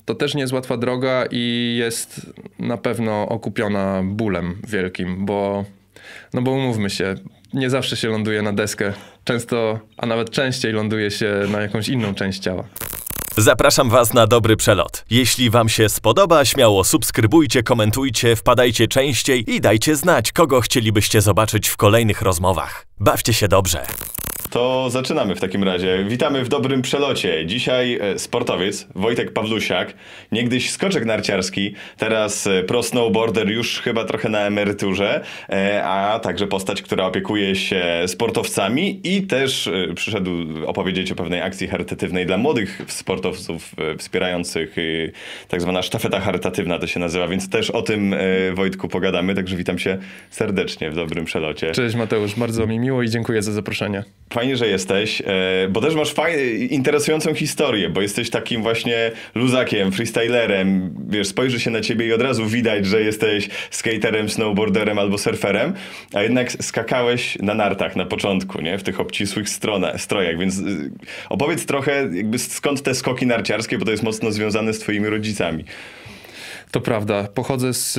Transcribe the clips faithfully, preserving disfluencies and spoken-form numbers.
to też nie jest łatwa droga i jest na pewno okupiona bólem wielkim, bo, no bo umówmy się, nie zawsze się ląduje na deskę. Często, a nawet częściej ląduje się na jakąś inną część ciała. Zapraszam Was na dobry przelot. Jeśli Wam się spodoba, śmiało subskrybujcie, komentujcie, wpadajcie częściej i dajcie znać, kogo chcielibyście zobaczyć w kolejnych rozmowach. Bawcie się dobrze. To zaczynamy w takim razie. Witamy w dobrym przelocie. Dzisiaj sportowiec Wojtek Pawlusiak, niegdyś skoczek narciarski, teraz pro snowboarder, już chyba trochę na emeryturze, a także postać, która opiekuje się sportowcami i też przyszedł opowiedzieć o pewnej akcji charytatywnej dla młodych sportowców wspierających, tak zwana sztafeta charytatywna to się nazywa, więc też o tym, Wojtku, pogadamy, także witam cię serdecznie w dobrym przelocie. Cześć Mateusz, bardzo mi miło i dziękuję za zaproszenie. Fajnie, że jesteś, bo też masz fajnie, interesującą historię, bo jesteś takim właśnie luzakiem, freestylerem, wiesz, spojrzy się na ciebie i od razu widać, że jesteś skaterem, snowboarderem albo surferem, a jednak skakałeś na nartach na początku, nie? W tych obcisłych stronach, strojach, więc opowiedz trochę jakby skąd te skoki narciarskie, bo to jest mocno związane z twoimi rodzicami. To prawda, pochodzę z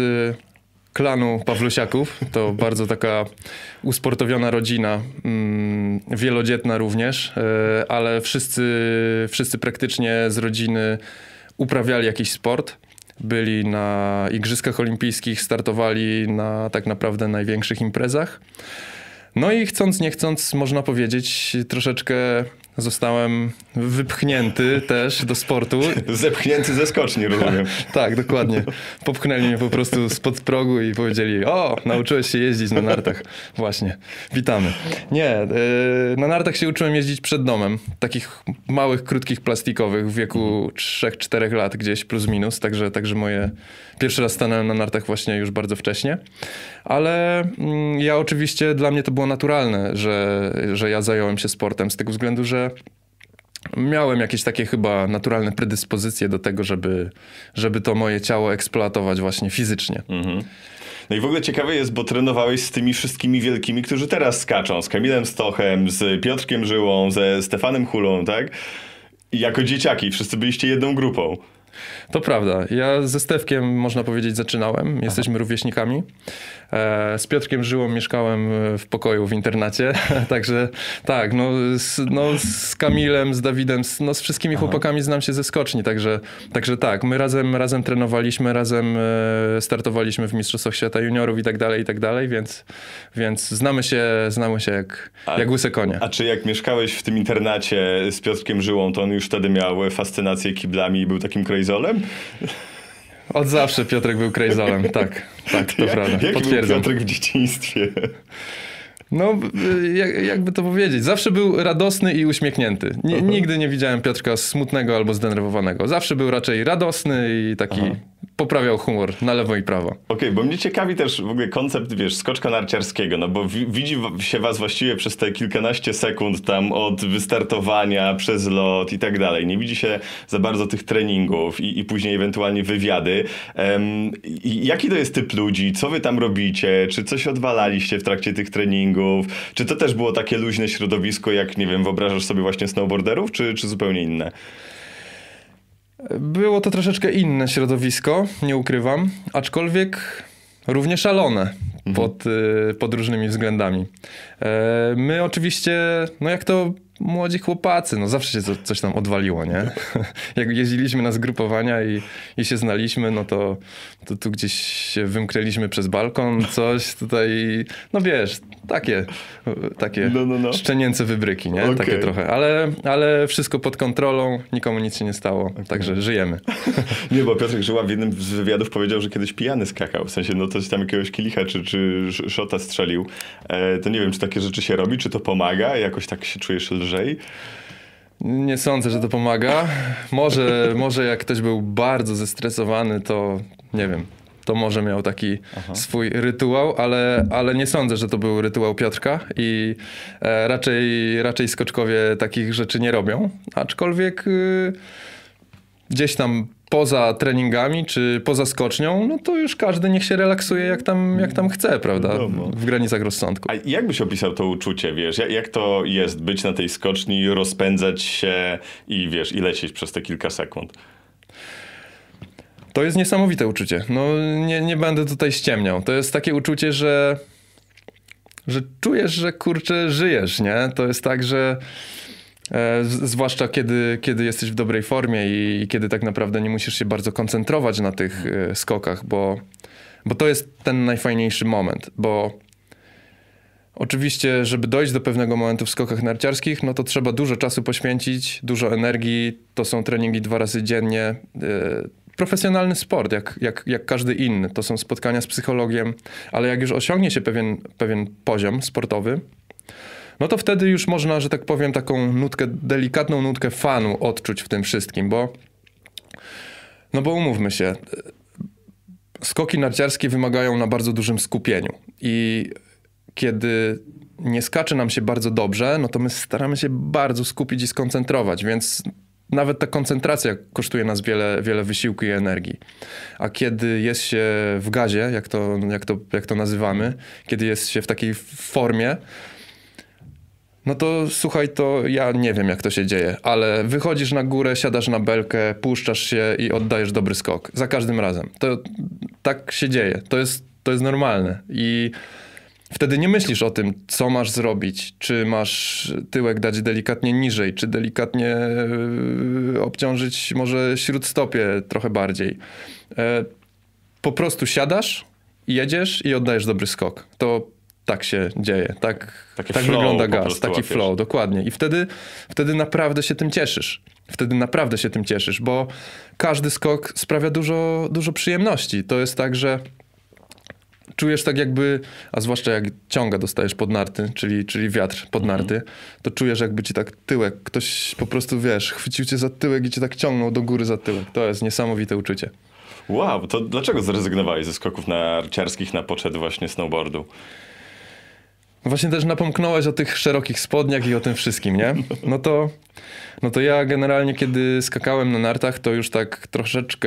klanu Pawlusiaków, to bardzo taka usportowiona rodzina, mm, wielodzietna również, yy, ale wszyscy, wszyscy praktycznie z rodziny uprawiali jakiś sport. Byli na Igrzyskach Olimpijskich, startowali na tak naprawdę największych imprezach. No i chcąc nie chcąc, można powiedzieć, troszeczkę zostałem wypchnięty też do sportu. Zepchnięty ze skoczni, rozumiem. Tak, dokładnie. Popchnęli mnie po prostu spod progu i powiedzieli: o, nauczyłeś się jeździć na nartach. Właśnie, witamy. Nie, yy, na nartach się uczyłem jeździć przed domem. Takich małych, krótkich, plastikowych w wieku trzech czterech lat gdzieś plus minus. Także, także moje... Pierwszy raz stanąłem na nartach właśnie już bardzo wcześnie. Ale mm, ja oczywiście, dla mnie to było naturalne, że, że ja zająłem się sportem z tego względu, że miałem jakieś takie chyba naturalne predyspozycje do tego, żeby, żeby to moje ciało eksploatować właśnie fizycznie. Mhm. No i w ogóle ciekawe jest, bo trenowałeś z tymi wszystkimi wielkimi, którzy teraz skaczą. Z Kamilem Stochem, z Piotrkiem Żyłą, ze Stefanem Hulą, tak? I jako dzieciaki wszyscy byliście jedną grupą. To prawda. Ja ze Stefkiem, można powiedzieć, zaczynałem. Jesteśmy Aha. rówieśnikami. E, z Piotrkiem Żyłą mieszkałem w pokoju w internacie. Także tak, no z, no z Kamilem, z Dawidem, z, no z wszystkimi Aha. chłopakami znam się ze skoczni. Także, także tak, my razem, razem trenowaliśmy, razem e, startowaliśmy w Mistrzostwach Świata Juniorów i tak dalej, i tak dalej, więc, więc znamy się, znamy się jak, a, jak łyse konie. A czy jak mieszkałeś w tym internacie z Piotrkiem Żyłą, to on już wtedy miał fascynację kiblami i był takim krejzolem? Od zawsze Piotrek był krejzolem, tak, tak, to jak, prawda, jaki potwierdzam. był Piotrek w dzieciństwie? No, jak, jakby to powiedzieć, zawsze był radosny i uśmiechnięty. Ni nigdy nie widziałem Piotrka smutnego albo zdenerwowanego. Zawsze był raczej radosny i taki Aha. poprawiał humor na lewo i prawo. Okej, okay, bo mnie ciekawi też w ogóle koncept, wiesz, skoczka narciarskiego, no bo wi widzi się was właściwie przez te kilkanaście sekund tam od wystartowania przez lot i tak dalej. Nie widzi się za bardzo tych treningów i, i później ewentualnie wywiady. Um, i jaki to jest typ ludzi? Co wy tam robicie? Czy coś odwalaliście w trakcie tych treningów? Czy to też było takie luźne środowisko, jak, nie wiem, wyobrażasz sobie właśnie snowboarderów, czy, czy zupełnie inne? Było to troszeczkę inne środowisko, nie ukrywam, aczkolwiek równie szalone mhm. pod, pod różnymi względami. My oczywiście, no jak to młodzi chłopacy, no zawsze się co, coś tam odwaliło, nie? Jak jeździliśmy na zgrupowania i, i się znaliśmy, no to, to tu gdzieś się wymknęliśmy przez balkon, coś tutaj, no wiesz, takie, takie no, no, no. szczenięce wybryki, nie? Okay. Takie trochę, ale, ale wszystko pod kontrolą, nikomu nic się nie stało, okay. Także żyjemy. Nie, bo Piotrek Żyła w jednym z wywiadów powiedział, że kiedyś pijany skakał, w sensie, no coś tam jakiegoś kielicha czy, czy szota strzelił. E, to nie wiem, czy takie rzeczy się robi, czy to pomaga, jakoś tak się czujesz lżej? Nie sądzę, że to pomaga. Może, może jak ktoś był bardzo zestresowany, to nie wiem, to może miał taki Aha. swój rytuał, ale, ale nie sądzę, że to był rytuał Piotrka i e, raczej, raczej skoczkowie takich rzeczy nie robią. Aczkolwiek y, gdzieś tam poza treningami czy poza skocznią, no to już każdy niech się relaksuje jak tam, jak tam chce, prawda? W granicach rozsądku. A jak byś opisał to uczucie, wiesz? Jak, jak to jest być na tej skoczni, rozpędzać się i wiesz, i lecieć przez te kilka sekund? To jest niesamowite uczucie. No nie, nie będę tutaj ściemniał. To jest takie uczucie, że, że czujesz, że kurczę żyjesz, nie? To jest tak, że e, z, zwłaszcza kiedy, kiedy jesteś w dobrej formie i, i kiedy tak naprawdę nie musisz się bardzo koncentrować na tych e, skokach, bo, bo to jest ten najfajniejszy moment, bo oczywiście, żeby dojść do pewnego momentu w skokach narciarskich, no to trzeba dużo czasu poświęcić, dużo energii, to są treningi dwa razy dziennie. E, profesjonalny sport, jak, jak, jak każdy inny. To są spotkania z psychologiem, ale jak już osiągnie się pewien, pewien poziom sportowy, no to wtedy już można, że tak powiem, taką nutkę, delikatną nutkę fanu odczuć w tym wszystkim, bo no bo umówmy się, skoki narciarskie wymagają na bardzo dużym skupieniu i kiedy nie skacze nam się bardzo dobrze, no to my staramy się bardzo skupić i skoncentrować, więc nawet ta koncentracja kosztuje nas wiele, wiele wysiłku i energii. A kiedy jest się w gazie, jak to, jak to, jak to nazywamy, kiedy jest się w takiej formie, no to słuchaj, to ja nie wiem, jak to się dzieje, ale wychodzisz na górę, siadasz na belkę, puszczasz się i oddajesz dobry skok. Za każdym razem. To tak się dzieje. To jest, to jest normalne. I wtedy nie myślisz o tym, co masz zrobić, czy masz tyłek dać delikatnie niżej, czy delikatnie yy, obciążyć może śródstopie trochę bardziej. E, po prostu siadasz, jedziesz i oddajesz dobry skok. To tak się dzieje, tak, tak wygląda gaz, taki łapiesz. Flow, dokładnie. I wtedy, wtedy naprawdę się tym cieszysz. Wtedy naprawdę się tym cieszysz, bo każdy skok sprawia dużo, dużo przyjemności. To jest tak, że czujesz tak jakby, a zwłaszcza jak ciąga dostajesz pod narty, czyli, czyli wiatr pod narty, to czujesz jakby ci tak tyłek, ktoś po prostu, wiesz, chwycił cię za tyłek i cię tak ciągnął do góry za tyłek. To jest niesamowite uczucie. Wow, to dlaczego zrezygnowałeś ze skoków narciarskich na poczet właśnie snowboardu? Właśnie też napomknąłeś o tych szerokich spodniach i o tym wszystkim, nie? No to, no to ja generalnie, kiedy skakałem na nartach, to już tak troszeczkę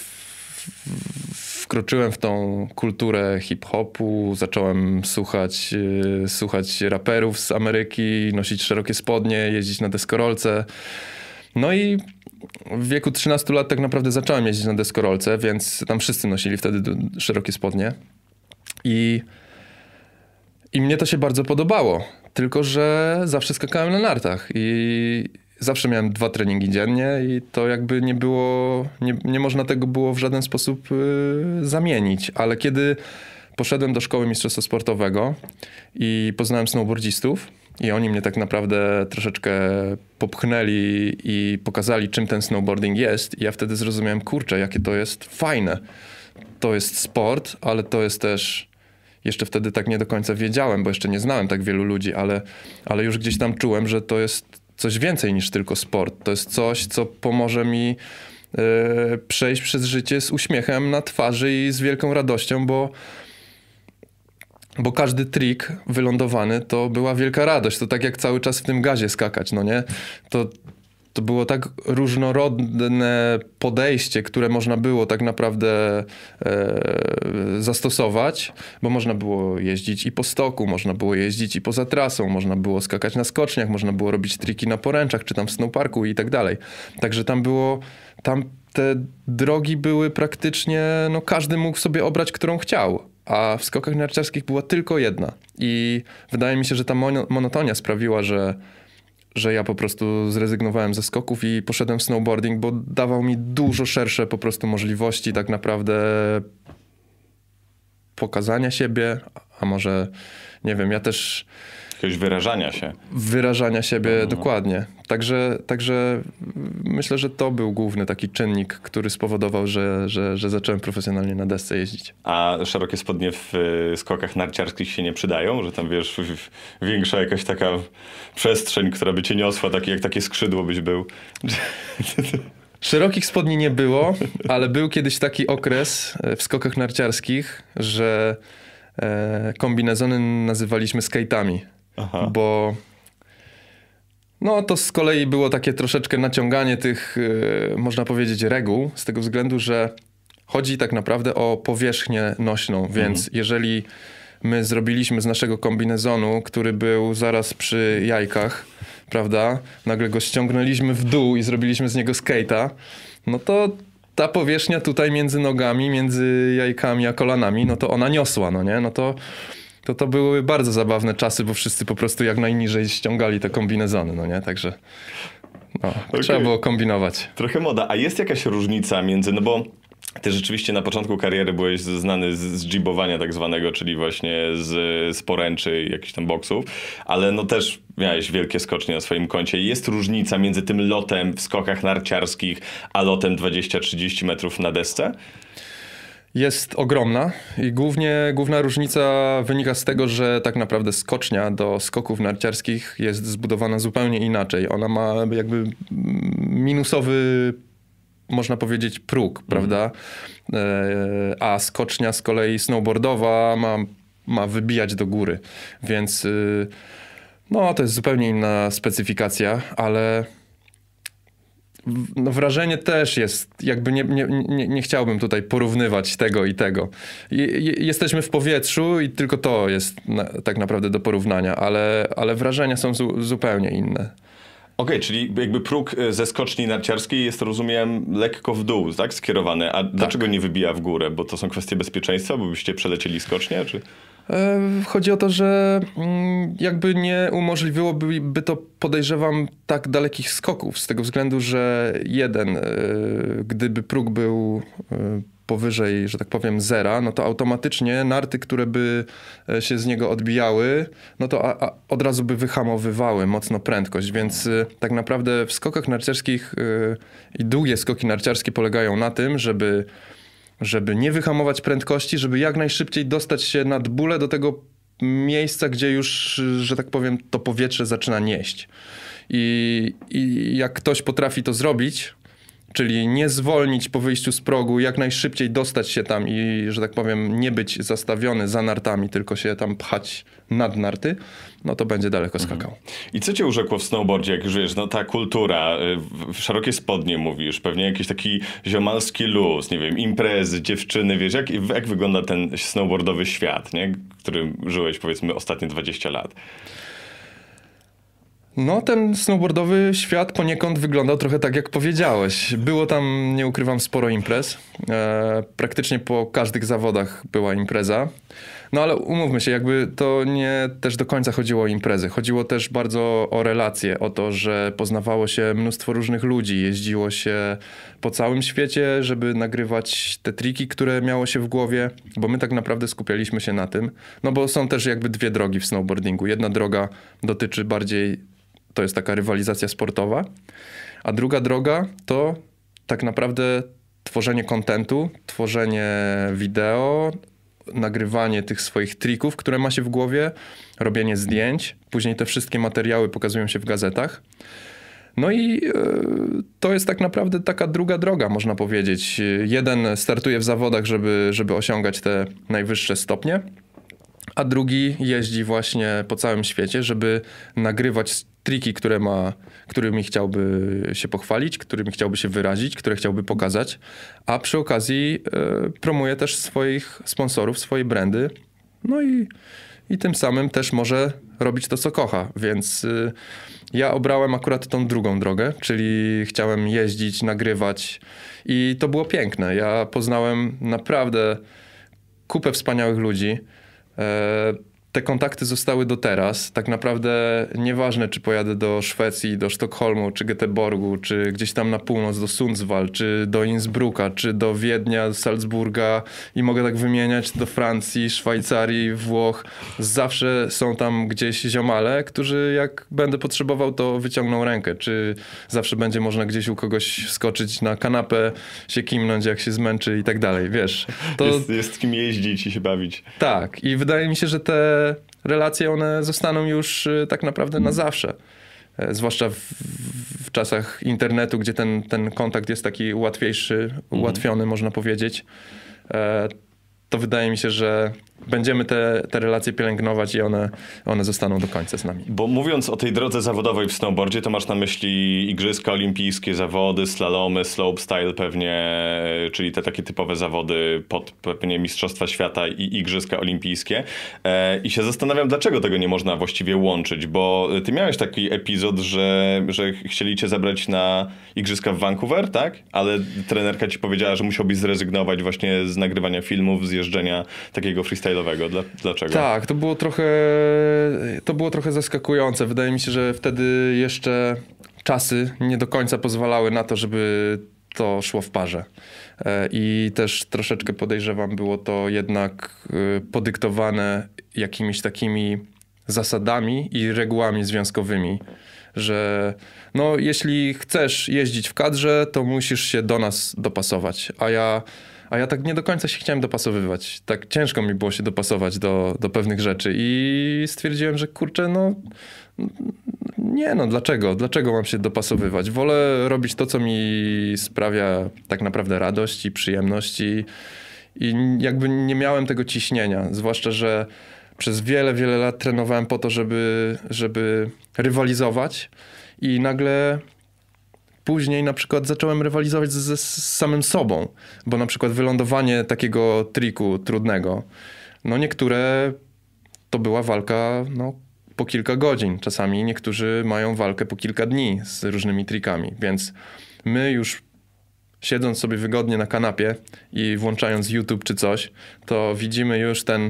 wkroczyłem w tą kulturę hip-hopu, zacząłem słuchać, yy, słuchać raperów z Ameryki, nosić szerokie spodnie, jeździć na deskorolce. No i w wieku trzynastu lat tak naprawdę zacząłem jeździć na deskorolce, więc tam wszyscy nosili wtedy szerokie spodnie. I I mnie to się bardzo podobało, tylko że zawsze skakałem na nartach i zawsze miałem dwa treningi dziennie i to jakby nie było, nie, nie można tego było w żaden sposób y, zamienić. Ale kiedy poszedłem do szkoły mistrzostwa sportowego i poznałem snowboardzistów i oni mnie tak naprawdę troszeczkę popchnęli i pokazali, czym ten snowboarding jest, i ja wtedy zrozumiałem, kurczę, jakie to jest fajne. To jest sport, ale to jest też... Jeszcze wtedy tak nie do końca wiedziałem, bo jeszcze nie znałem tak wielu ludzi, ale, ale już gdzieś tam czułem, że to jest coś więcej niż tylko sport. To jest coś, co pomoże mi yy, przejść przez życie z uśmiechem na twarzy i z wielką radością, bo, bo każdy trik wylądowany to była wielka radość. To tak jak cały czas w tym gazie skakać, no nie? To, to było tak różnorodne podejście, które można było tak naprawdę e, zastosować, bo można było jeździć i po stoku, można było jeździć i poza trasą, można było skakać na skoczniach, można było robić triki na poręczach, czy tam w snowparku i tak dalej. Także tam było, tam te drogi były praktycznie, no każdy mógł sobie obrać, którą chciał. A w skokach narciarskich była tylko jedna. I wydaje mi się, że ta monotonia sprawiła, że że ja po prostu zrezygnowałem ze skoków i poszedłem w snowboarding, bo dawał mi dużo szersze po prostu możliwości tak naprawdę pokazania siebie, a może, nie wiem, ja też... Jakiegoś wyrażania się. Wyrażania siebie, mhm. dokładnie. Także, także myślę, że to był główny taki czynnik, który spowodował, że, że, że zacząłem profesjonalnie na desce jeździć. A szerokie spodnie w skokach narciarskich się nie przydają? Że tam, wiesz, większa jakaś taka przestrzeń, która by cię niosła, taki, jak takie skrzydło byś był? Szerokich spodni nie było, ale był kiedyś taki okres w skokach narciarskich, że e, kombinezony nazywaliśmy skate'ami. Aha. Bo no to z kolei było takie troszeczkę naciąganie tych, yy, można powiedzieć, reguł, z tego względu, że chodzi tak naprawdę o powierzchnię nośną, więc mhm. jeżeli my zrobiliśmy z naszego kombinezonu, który był zaraz przy jajkach, prawda, nagle go ściągnęliśmy w dół i zrobiliśmy z niego skate'a, no to ta powierzchnia tutaj między nogami, między jajkami a kolanami, no to ona niosła, no nie? No to to, to były bardzo zabawne czasy, bo wszyscy po prostu jak najniżej ściągali te kombinezony, no nie? Także no, okay. Trzeba było kombinować. Trochę moda. A jest jakaś różnica między, no bo ty rzeczywiście na początku kariery byłeś znany z, z jibowania tak zwanego, czyli właśnie z, z poręczy i jakichś tam boksów, ale no też miałeś wielkie skocznie na swoim koncie. Jest różnica między tym lotem w skokach narciarskich, a lotem dwadzieścia trzydzieści metrów na desce? Jest ogromna i głównie, główna różnica wynika z tego, że tak naprawdę skocznia do skoków narciarskich jest zbudowana zupełnie inaczej. Ona ma jakby minusowy, można powiedzieć, próg, mm. prawda? A skocznia z kolei snowboardowa ma, ma wybijać do góry. Więc no, to jest zupełnie inna specyfikacja, ale no, wrażenie też jest, jakby nie, nie, nie, nie chciałbym tutaj porównywać tego i tego. I, jesteśmy w powietrzu i tylko to jest na, tak naprawdę do porównania, ale, ale wrażenia są zu, zupełnie inne. Okej, okay, czyli jakby próg ze skoczni narciarskiej jest, rozumiem, lekko w dół, tak? Skierowany. A tak. Dlaczego nie wybija w górę? Bo to są kwestie bezpieczeństwa? Bo byście przelecieli skocznię, czy... Chodzi o to, że jakby nie umożliwiłoby to, podejrzewam, tak dalekich skoków. Z tego względu, że jeden, gdyby próg był powyżej, że tak powiem, zera, no to automatycznie narty, które by się z niego odbijały, no to a, a od razu by wyhamowywały mocno prędkość. Więc tak naprawdę w skokach narciarskich i długie skoki narciarskie polegają na tym, żeby żeby nie wyhamować prędkości, żeby jak najszybciej dostać się nad bólę do tego miejsca, gdzie już, że tak powiem, to powietrze zaczyna nieść. I, i jak ktoś potrafi to zrobić, czyli nie zwolnić po wyjściu z progu, jak najszybciej dostać się tam i, że tak powiem, nie być zastawiony za nartami, tylko się tam pchać nad narty, no to będzie daleko skakał. Mhm. I co cię urzekło w snowboardzie, jak już wiesz, no ta kultura, w szerokie spodnie mówisz, pewnie jakiś taki ziomalski luz, nie wiem, imprezy, dziewczyny, wiesz, jak, jak wygląda ten snowboardowy świat, nie? W którym żyłeś, powiedzmy, ostatnie dwadzieścia lat? No, ten snowboardowy świat poniekąd wyglądał trochę tak, jak powiedziałeś. Było tam, nie ukrywam, sporo imprez. E, praktycznie po każdych zawodach była impreza. No ale umówmy się, jakby to nie też do końca chodziło o imprezy. Chodziło też bardzo o relacje, o to, że poznawało się mnóstwo różnych ludzi. Jeździło się po całym świecie, żeby nagrywać te triki, które miało się w głowie, bo my tak naprawdę skupialiśmy się na tym. No bo są też jakby dwie drogi w snowboardingu. Jedna droga dotyczy bardziej, to jest taka rywalizacja sportowa, a druga droga to tak naprawdę tworzenie kontentu, tworzenie wideo, nagrywanie tych swoich trików, które ma się w głowie, robienie zdjęć, później te wszystkie materiały pokazują się w gazetach. No i yy, to jest tak naprawdę taka druga droga, można powiedzieć. Jeden startuje w zawodach, żeby, żeby osiągać te najwyższe stopnie, a drugi jeździ właśnie po całym świecie, żeby nagrywać triki, które ma, którymi chciałby się pochwalić, którymi chciałby się wyrazić, które chciałby pokazać, a przy okazji y, promuje też swoich sponsorów, swoje brandy, no i, i tym samym też może robić to, co kocha, więc y, ja obrałem akurat tą drugą drogę, czyli chciałem jeździć, nagrywać i to było piękne. Ja poznałem naprawdę kupę wspaniałych ludzi. Te kontakty zostały do teraz. Tak naprawdę nieważne, czy pojadę do Szwecji, do Sztokholmu, czy Göteborgu, czy gdzieś tam na północ do Sundsvall, czy do Innsbrucka, czy do Wiednia, Salzburga i mogę tak wymieniać, do Francji, Szwajcarii, Włoch. Zawsze są tam gdzieś ziomale, którzy jak będę potrzebował, to wyciągną rękę. Czy zawsze będzie można gdzieś u kogoś skoczyć na kanapę, się kimnąć, jak się zmęczy i tak dalej, wiesz. To... Jest, jest kim jeździć i się bawić. Tak. I wydaje mi się, że te relacje, one zostaną już tak naprawdę na zawsze. Zwłaszcza w, w czasach internetu, gdzie ten, ten kontakt jest taki łatwiejszy, mhm. ułatwiony, można powiedzieć. to wydaje mi się, że będziemy te, te relacje pielęgnować i one, one zostaną do końca z nami. Bo mówiąc o tej drodze zawodowej w snowboardzie, to masz na myśli Igrzyska Olimpijskie, zawody, slalomy, slopestyle pewnie, czyli te takie typowe zawody pod pewnie Mistrzostwa Świata i Igrzyska Olimpijskie. E, I się zastanawiam, dlaczego tego nie można właściwie łączyć, bo ty miałeś taki epizod, że, że chcieli cię zabrać na Igrzyska w Vancouver, tak? Ale trenerka ci powiedziała, że musiałbyś zrezygnować właśnie z nagrywania filmów, z jeżdżenia takiego freestyle'owego. Dlaczego? Tak, to było trochę, to było trochę zaskakujące. Wydaje mi się, że wtedy jeszcze czasy nie do końca pozwalały na to, żeby to szło w parze. I też troszeczkę podejrzewam, było to jednak podyktowane jakimiś takimi zasadami i regułami związkowymi, że no, jeśli chcesz jeździć w kadrze, to musisz się do nas dopasować, a ja A ja tak nie do końca się chciałem dopasowywać. Tak ciężko mi było się dopasować do, do pewnych rzeczy i stwierdziłem, że kurczę, no nie no, dlaczego? Dlaczego mam się dopasowywać? Wolę robić to, co mi sprawia tak naprawdę radość i przyjemność i, i jakby nie miałem tego ciśnienia. Zwłaszcza, że przez wiele, wiele lat trenowałem po to, żeby, żeby rywalizować i nagle... Później na przykład zacząłem rywalizować z, z samym sobą, bo na przykład wylądowanie takiego triku trudnego, no niektóre to była walka no, po kilka godzin. Czasami niektórzy mają walkę po kilka dni z różnymi trikami, więc my już siedząc sobie wygodnie na kanapie i włączając YouTube czy coś, to widzimy już ten...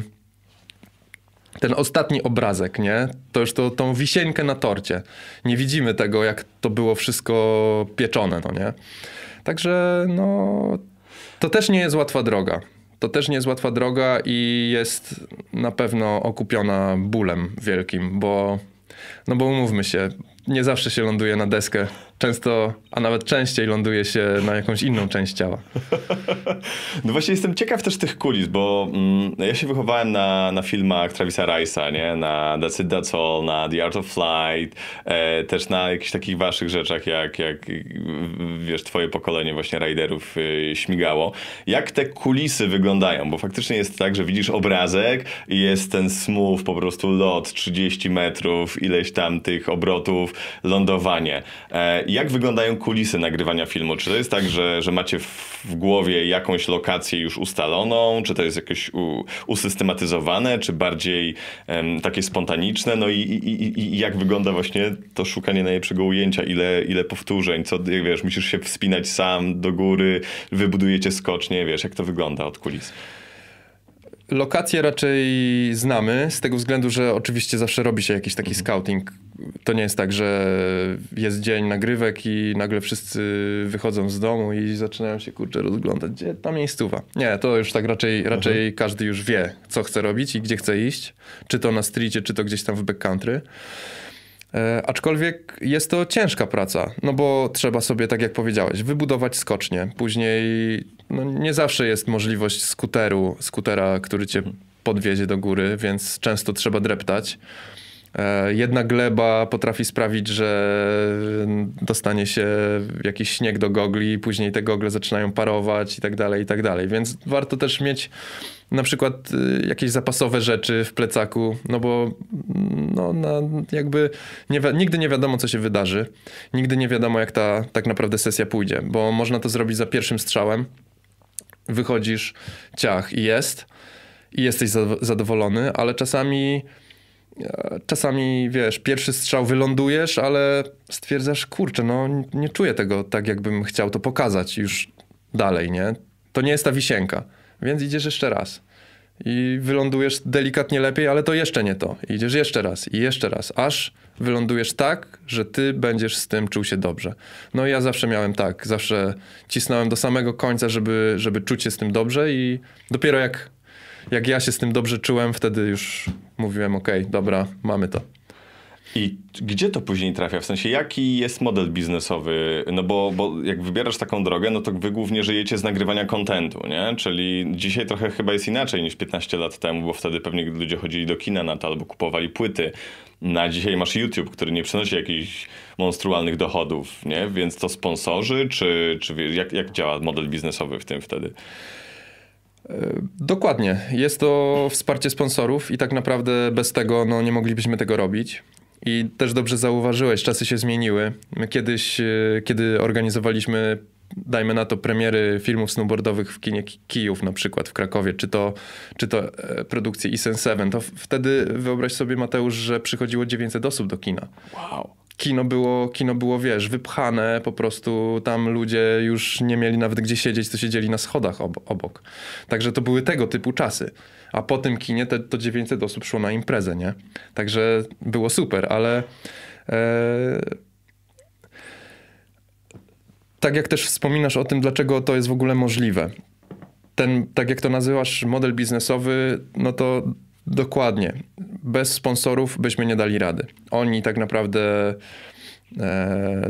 Ten ostatni obrazek, nie? To już to, tą wisienkę na torcie. Nie widzimy tego, jak to było wszystko pieczone, no nie? Także no, to też nie jest łatwa droga. To też nie jest łatwa droga i jest na pewno okupiona bólem wielkim, bo, no bo umówmy się, nie zawsze się ląduje na deskę. Często, a nawet częściej ląduje się na jakąś inną część ciała. No właśnie jestem ciekaw też tych kulis, bo mm, ja się wychowałem na, na filmach Travisa Rice'a, nie? Na That's It, That's All, na The Art of Flight, e, też na jakichś takich waszych rzeczach, jak, jak wiesz, twoje pokolenie właśnie riderów e, śmigało. Jak te kulisy wyglądają? Bo faktycznie jest tak, że widzisz obrazek i jest ten smooth po prostu lot, trzydzieści metrów, ileś tam tych obrotów, lądowanie. E, Jak wyglądają kulisy nagrywania filmu? Czy to jest tak, że, że macie w, w głowie jakąś lokację już ustaloną? Czy to jest jakoś u, usystematyzowane? Czy bardziej um, takie spontaniczne? No i, i, i jak wygląda właśnie to szukanie najlepszego ujęcia? Ile, ile powtórzeń? Co, jak wiesz, musisz się wspinać sam do góry? Wybudujecie skocznie? Wiesz, jak to wygląda od kulis? Lokacje raczej znamy, z tego względu, że oczywiście zawsze robi się jakiś taki scouting. To nie jest tak, że jest dzień nagrywek i nagle wszyscy wychodzą z domu i zaczynają się kurczę rozglądać, gdzie ta miejscowa. Nie, to już tak raczej, raczej mhm. każdy już wie, co chce robić i gdzie chce iść. Czy to na streetie, czy to gdzieś tam w backcountry. E, aczkolwiek jest to ciężka praca, no bo trzeba sobie, tak jak powiedziałeś, wybudować skocznie. Później no, nie zawsze jest możliwość skuteru, skutera, który cię podwiezie do góry, więc często trzeba dreptać. E, jedna gleba potrafi sprawić, że dostanie się jakiś śnieg do gogli, później te gogle zaczynają parować i tak dalej, i tak dalej. Więc warto też mieć na przykład jakieś zapasowe rzeczy w plecaku, no bo no, no, jakby nie wi- nigdy nie wiadomo, co się wydarzy. Nigdy nie wiadomo, jak ta tak naprawdę sesja pójdzie, bo można to zrobić za pierwszym strzałem. Wychodzisz, ciach i jest. I jesteś za- zadowolony, ale czasami czasami, wiesz, pierwszy strzał wylądujesz, ale stwierdzasz, kurczę, no nie czuję tego tak, jakbym chciał to pokazać już dalej, nie? To nie jest ta wisienka. Więc idziesz jeszcze raz i wylądujesz delikatnie lepiej, ale to jeszcze nie to. I idziesz jeszcze raz i jeszcze raz, aż wylądujesz tak, że ty będziesz z tym czuł się dobrze. No i ja zawsze miałem tak, zawsze cisnąłem do samego końca, żeby, żeby czuć się z tym dobrze i dopiero jak, jak ja się z tym dobrze czułem, wtedy już mówiłem, okej, okay, dobra, mamy to. I gdzie to później trafia? W sensie, jaki jest model biznesowy? No bo, bo jak wybierasz taką drogę, no to wy głównie żyjecie z nagrywania kontentu, nie? Czyli dzisiaj trochę chyba jest inaczej niż piętnaście lat temu, bo wtedy pewnie ludzie chodzili do kina na to albo kupowali płyty. Na dzisiaj masz YouTube, który nie przynosi jakichś monstrualnych dochodów, nie? Więc to sponsorzy, czy, czy jak, jak działa model biznesowy w tym wtedy? Dokładnie. Jest to wsparcie sponsorów i tak naprawdę bez tego no, nie moglibyśmy tego robić. I też dobrze zauważyłeś, czasy się zmieniły. My kiedyś, kiedy organizowaliśmy, dajmy na to, premiery filmów snowboardowych w kinie Kijów na przykład w Krakowie, czy to, czy to produkcje Isen siedem, to wtedy wyobraź sobie, Mateusz, że przychodziło dziewięćset osób do kina. Wow. Kino było, kino było, wiesz, wypchane, po prostu tam ludzie już nie mieli nawet gdzie siedzieć, to siedzieli na schodach obok. Także to były tego typu czasy. A po tym kinie te, to dziewięćset osób szło na imprezę, nie? Także było super, ale e, tak jak też wspominasz o tym, dlaczego to jest w ogóle możliwe. Ten, tak jak to nazywasz, model biznesowy, no to dokładnie. Bez sponsorów byśmy nie dali rady. Oni tak naprawdę e,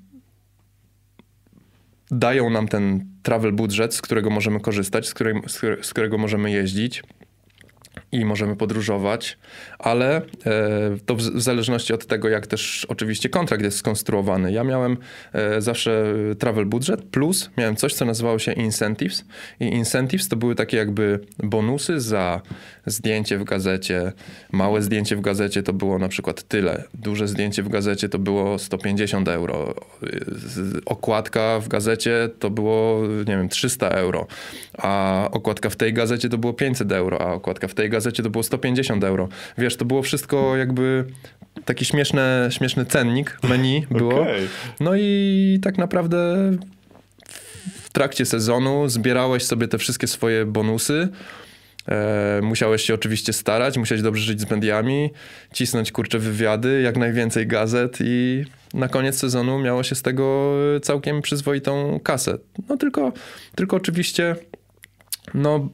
dają nam ten travel budżet, z którego możemy korzystać, z, której, z którego możemy jeździć i możemy podróżować, ale e, to w, w zależności od tego, jak też oczywiście kontrakt jest skonstruowany. Ja miałem e, zawsze travel budget plus miałem coś, co nazywało się incentives i incentives to były takie jakby bonusy za zdjęcie w gazecie. Małe zdjęcie w gazecie to było na przykład tyle. Duże zdjęcie w gazecie to było sto pięćdziesiąt euro. Okładka w gazecie to było, nie wiem, trzysta euro. A okładka w tej gazecie to było pięćset euro, a okładka w tej gazecie to było sto pięćdziesiąt euro. Wiesz, to było wszystko jakby taki śmieszny, śmieszny cennik, menu było. Okay. No i tak naprawdę w trakcie sezonu zbierałeś sobie te wszystkie swoje bonusy. E, musiałeś się oczywiście starać, musiałeś dobrze żyć z mediami, cisnąć kurcze wywiady, jak najwięcej gazet i na koniec sezonu miało się z tego całkiem przyzwoitą kasę. No tylko, tylko oczywiście no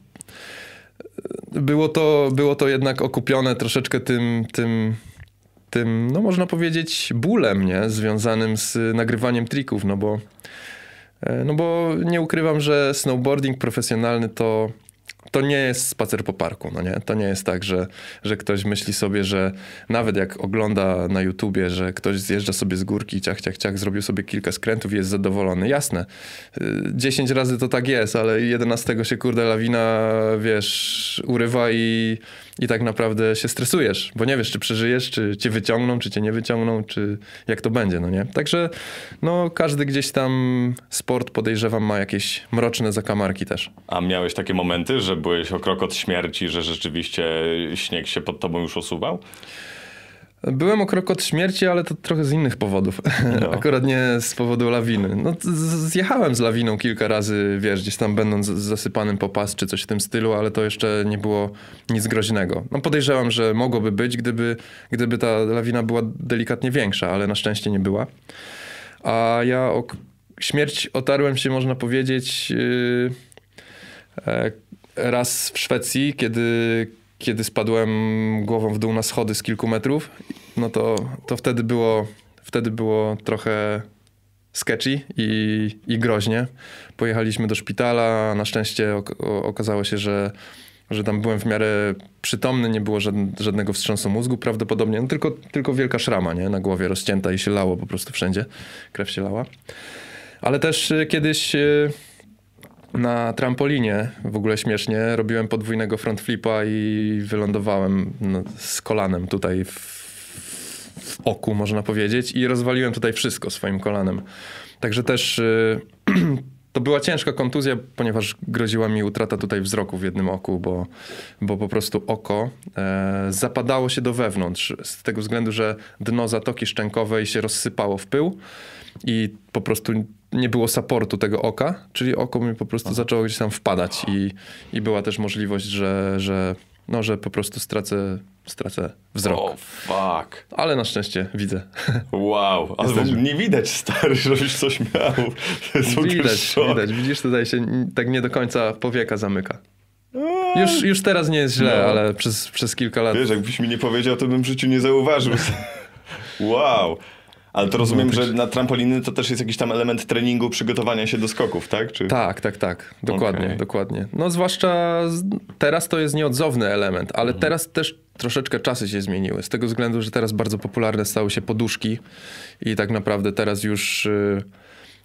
było to, było to jednak okupione troszeczkę tym, tym, tym, no można powiedzieć, bólem, nie? Związanym z nagrywaniem trików, no bo, no bo nie ukrywam, że snowboarding profesjonalny to To nie jest spacer po parku, no nie? To nie jest tak, że, że ktoś myśli sobie, że nawet jak ogląda na YouTubie, że ktoś zjeżdża sobie z górki, ciach, ciach, ciach, zrobił sobie kilka skrętów i jest zadowolony. Jasne, dziesięć razy to tak jest, ale jedenastego się, kurde, lawina, wiesz, urywa i, i tak naprawdę się stresujesz, bo nie wiesz, czy przeżyjesz, czy cię wyciągną, czy cię nie wyciągną, czy jak to będzie, no nie? Także, no, każdy gdzieś tam sport, podejrzewam, ma jakieś mroczne zakamarki też. A miałeś takie momenty, że byłeś o krok od śmierci, że rzeczywiście śnieg się pod tobą już osuwał? Byłem o krok od śmierci, ale to trochę z innych powodów. No. Akurat nie z powodu lawiny. No, zjechałem z lawiną kilka razy, wiesz, gdzieś tam będąc zasypanym po pas czy coś w tym stylu, ale to jeszcze nie było nic groźnego. No, podejrzewam, że mogłoby być, gdyby, gdyby ta lawina była delikatnie większa, ale na szczęście nie była. A ja o śmierć otarłem się, można powiedzieć, yy, e, raz w Szwecji, kiedy, kiedy spadłem głową w dół na schody z kilku metrów, no to, to wtedy było, wtedy było trochę sketchy i, i groźnie. Pojechaliśmy do szpitala, na szczęście ok- okazało się, że, że tam byłem w miarę przytomny, nie było żadn- żadnego wstrząsu mózgu prawdopodobnie, no tylko, tylko wielka szrama, nie? Na głowie rozcięta i się lało po prostu wszędzie, krew się lała. Ale też kiedyś na trampolinie, w ogóle śmiesznie, robiłem podwójnego front flipa i wylądowałem no, z kolanem tutaj w, w oku, można powiedzieć, i rozwaliłem tutaj wszystko swoim kolanem. Także też y, to była ciężka kontuzja, ponieważ groziła mi utrata tutaj wzroku w jednym oku, bo, bo po prostu oko e, zapadało się do wewnątrz z tego względu, że dno zatoki szczękowej się rozsypało w pył i po prostu nie było supportu tego oka, czyli oko mi po prostu zaczęło gdzieś tam wpadać i, i była też możliwość, że, że, no, że po prostu stracę, stracę wzrok. O, fuck. Ale na szczęście widzę. Wow, ale Jesteśmy. nie widać, stary, żebyś coś miał. To jest w ogóle Widać, szok. widać. Widzisz, tutaj się tak nie do końca powieka zamyka. Już, już teraz nie jest źle, No. ale przez, przez kilka lat... Wiesz, jakbyś mi nie powiedział, to bym w życiu nie zauważył. Wow. Ale to rozumiem, No, tak. że na trampoliny to też jest jakiś tam element treningu, przygotowania się do skoków, tak? Czy... Tak, tak, tak. Dokładnie, Okej. dokładnie. No zwłaszcza z- teraz to jest nieodzowny element, ale teraz też troszeczkę czasy się zmieniły. Z tego względu, że teraz bardzo popularne stały się poduszki i tak naprawdę teraz już y,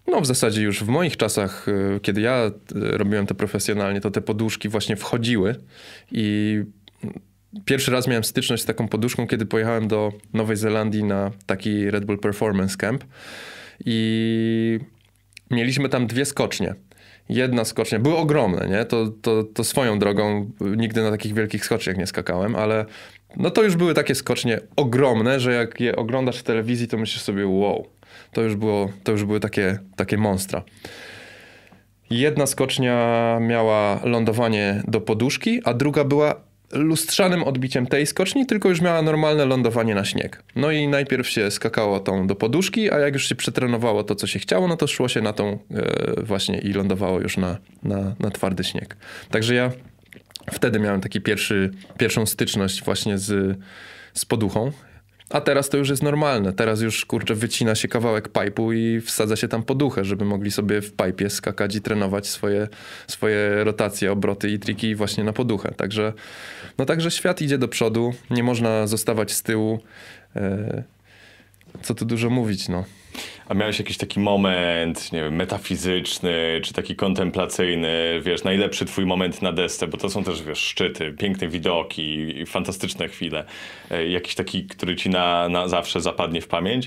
no w zasadzie już w moich czasach, kiedy ja robiłem to profesjonalnie, to te poduszki właśnie wchodziły i pierwszy raz miałem styczność z taką poduszką, kiedy pojechałem do Nowej Zelandii na taki Red Bull Performance Camp i mieliśmy tam dwie skocznie. Jedna skocznia, były ogromne, nie? To, to, to swoją drogą nigdy na takich wielkich skoczniach nie skakałem, ale no to już były takie skocznie ogromne, że jak je oglądasz w telewizji, to myślisz sobie wow, to już, było, to już były takie, takie monstra. Jedna skocznia miała lądowanie do poduszki, a druga była lustrzanym odbiciem tej skoczni, tylko już miała normalne lądowanie na śnieg. No i najpierw się skakało tą do poduszki, a jak już się przetrenowało to, co się chciało, no to szło się na tą e, właśnie i lądowało już na, na, na twardy śnieg. Także ja wtedy miałem taki pierwszy, pierwszą styczność właśnie z, z poduchą. A teraz to już jest normalne. Teraz już, kurczę, wycina się kawałek pipe'u i wsadza się tam poduchę, żeby mogli sobie w pipe'ie skakać i trenować swoje, swoje rotacje, obroty i triki właśnie na poduchę. Także, no także świat idzie do przodu. Nie można zostawać z tyłu. Co tu dużo mówić, no. A miałeś jakiś taki moment, nie wiem, metafizyczny, czy taki kontemplacyjny, wiesz, najlepszy twój moment na desce, bo to są też, wiesz, szczyty, piękne widoki, fantastyczne chwile. Jakiś taki, który ci na, na zawsze zapadnie w pamięć?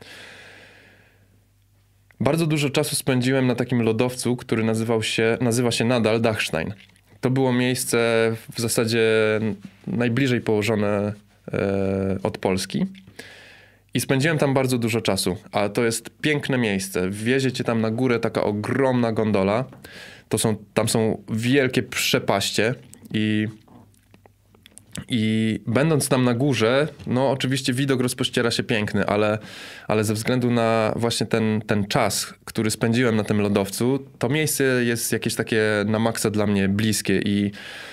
Bardzo dużo czasu spędziłem na takim lodowcu, który nazywał się, nazywa się nadal Dachstein. To było miejsce w zasadzie najbliżej położone e, od Polski. I spędziłem tam bardzo dużo czasu, a to jest piękne miejsce. Wiezie cię tam na górę taka ogromna gondola. To są, tam są wielkie przepaście i, i będąc tam na górze, no oczywiście widok rozpościera się piękny, ale, ale ze względu na właśnie ten, ten czas, który spędziłem na tym lodowcu, to miejsce jest jakieś takie na maksa dla mnie bliskie i,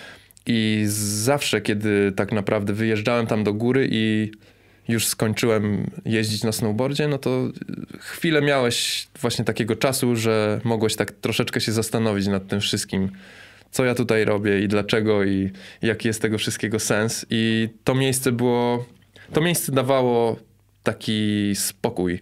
i zawsze, kiedy tak naprawdę wyjeżdżałem tam do góry i już skończyłem jeździć na snowboardzie, no to chwilę miałeś właśnie takiego czasu, że mogłeś tak troszeczkę się zastanowić nad tym wszystkim, co ja tutaj robię i dlaczego i jaki jest tego wszystkiego sens. I to miejsce było, to miejsce dawało taki spokój.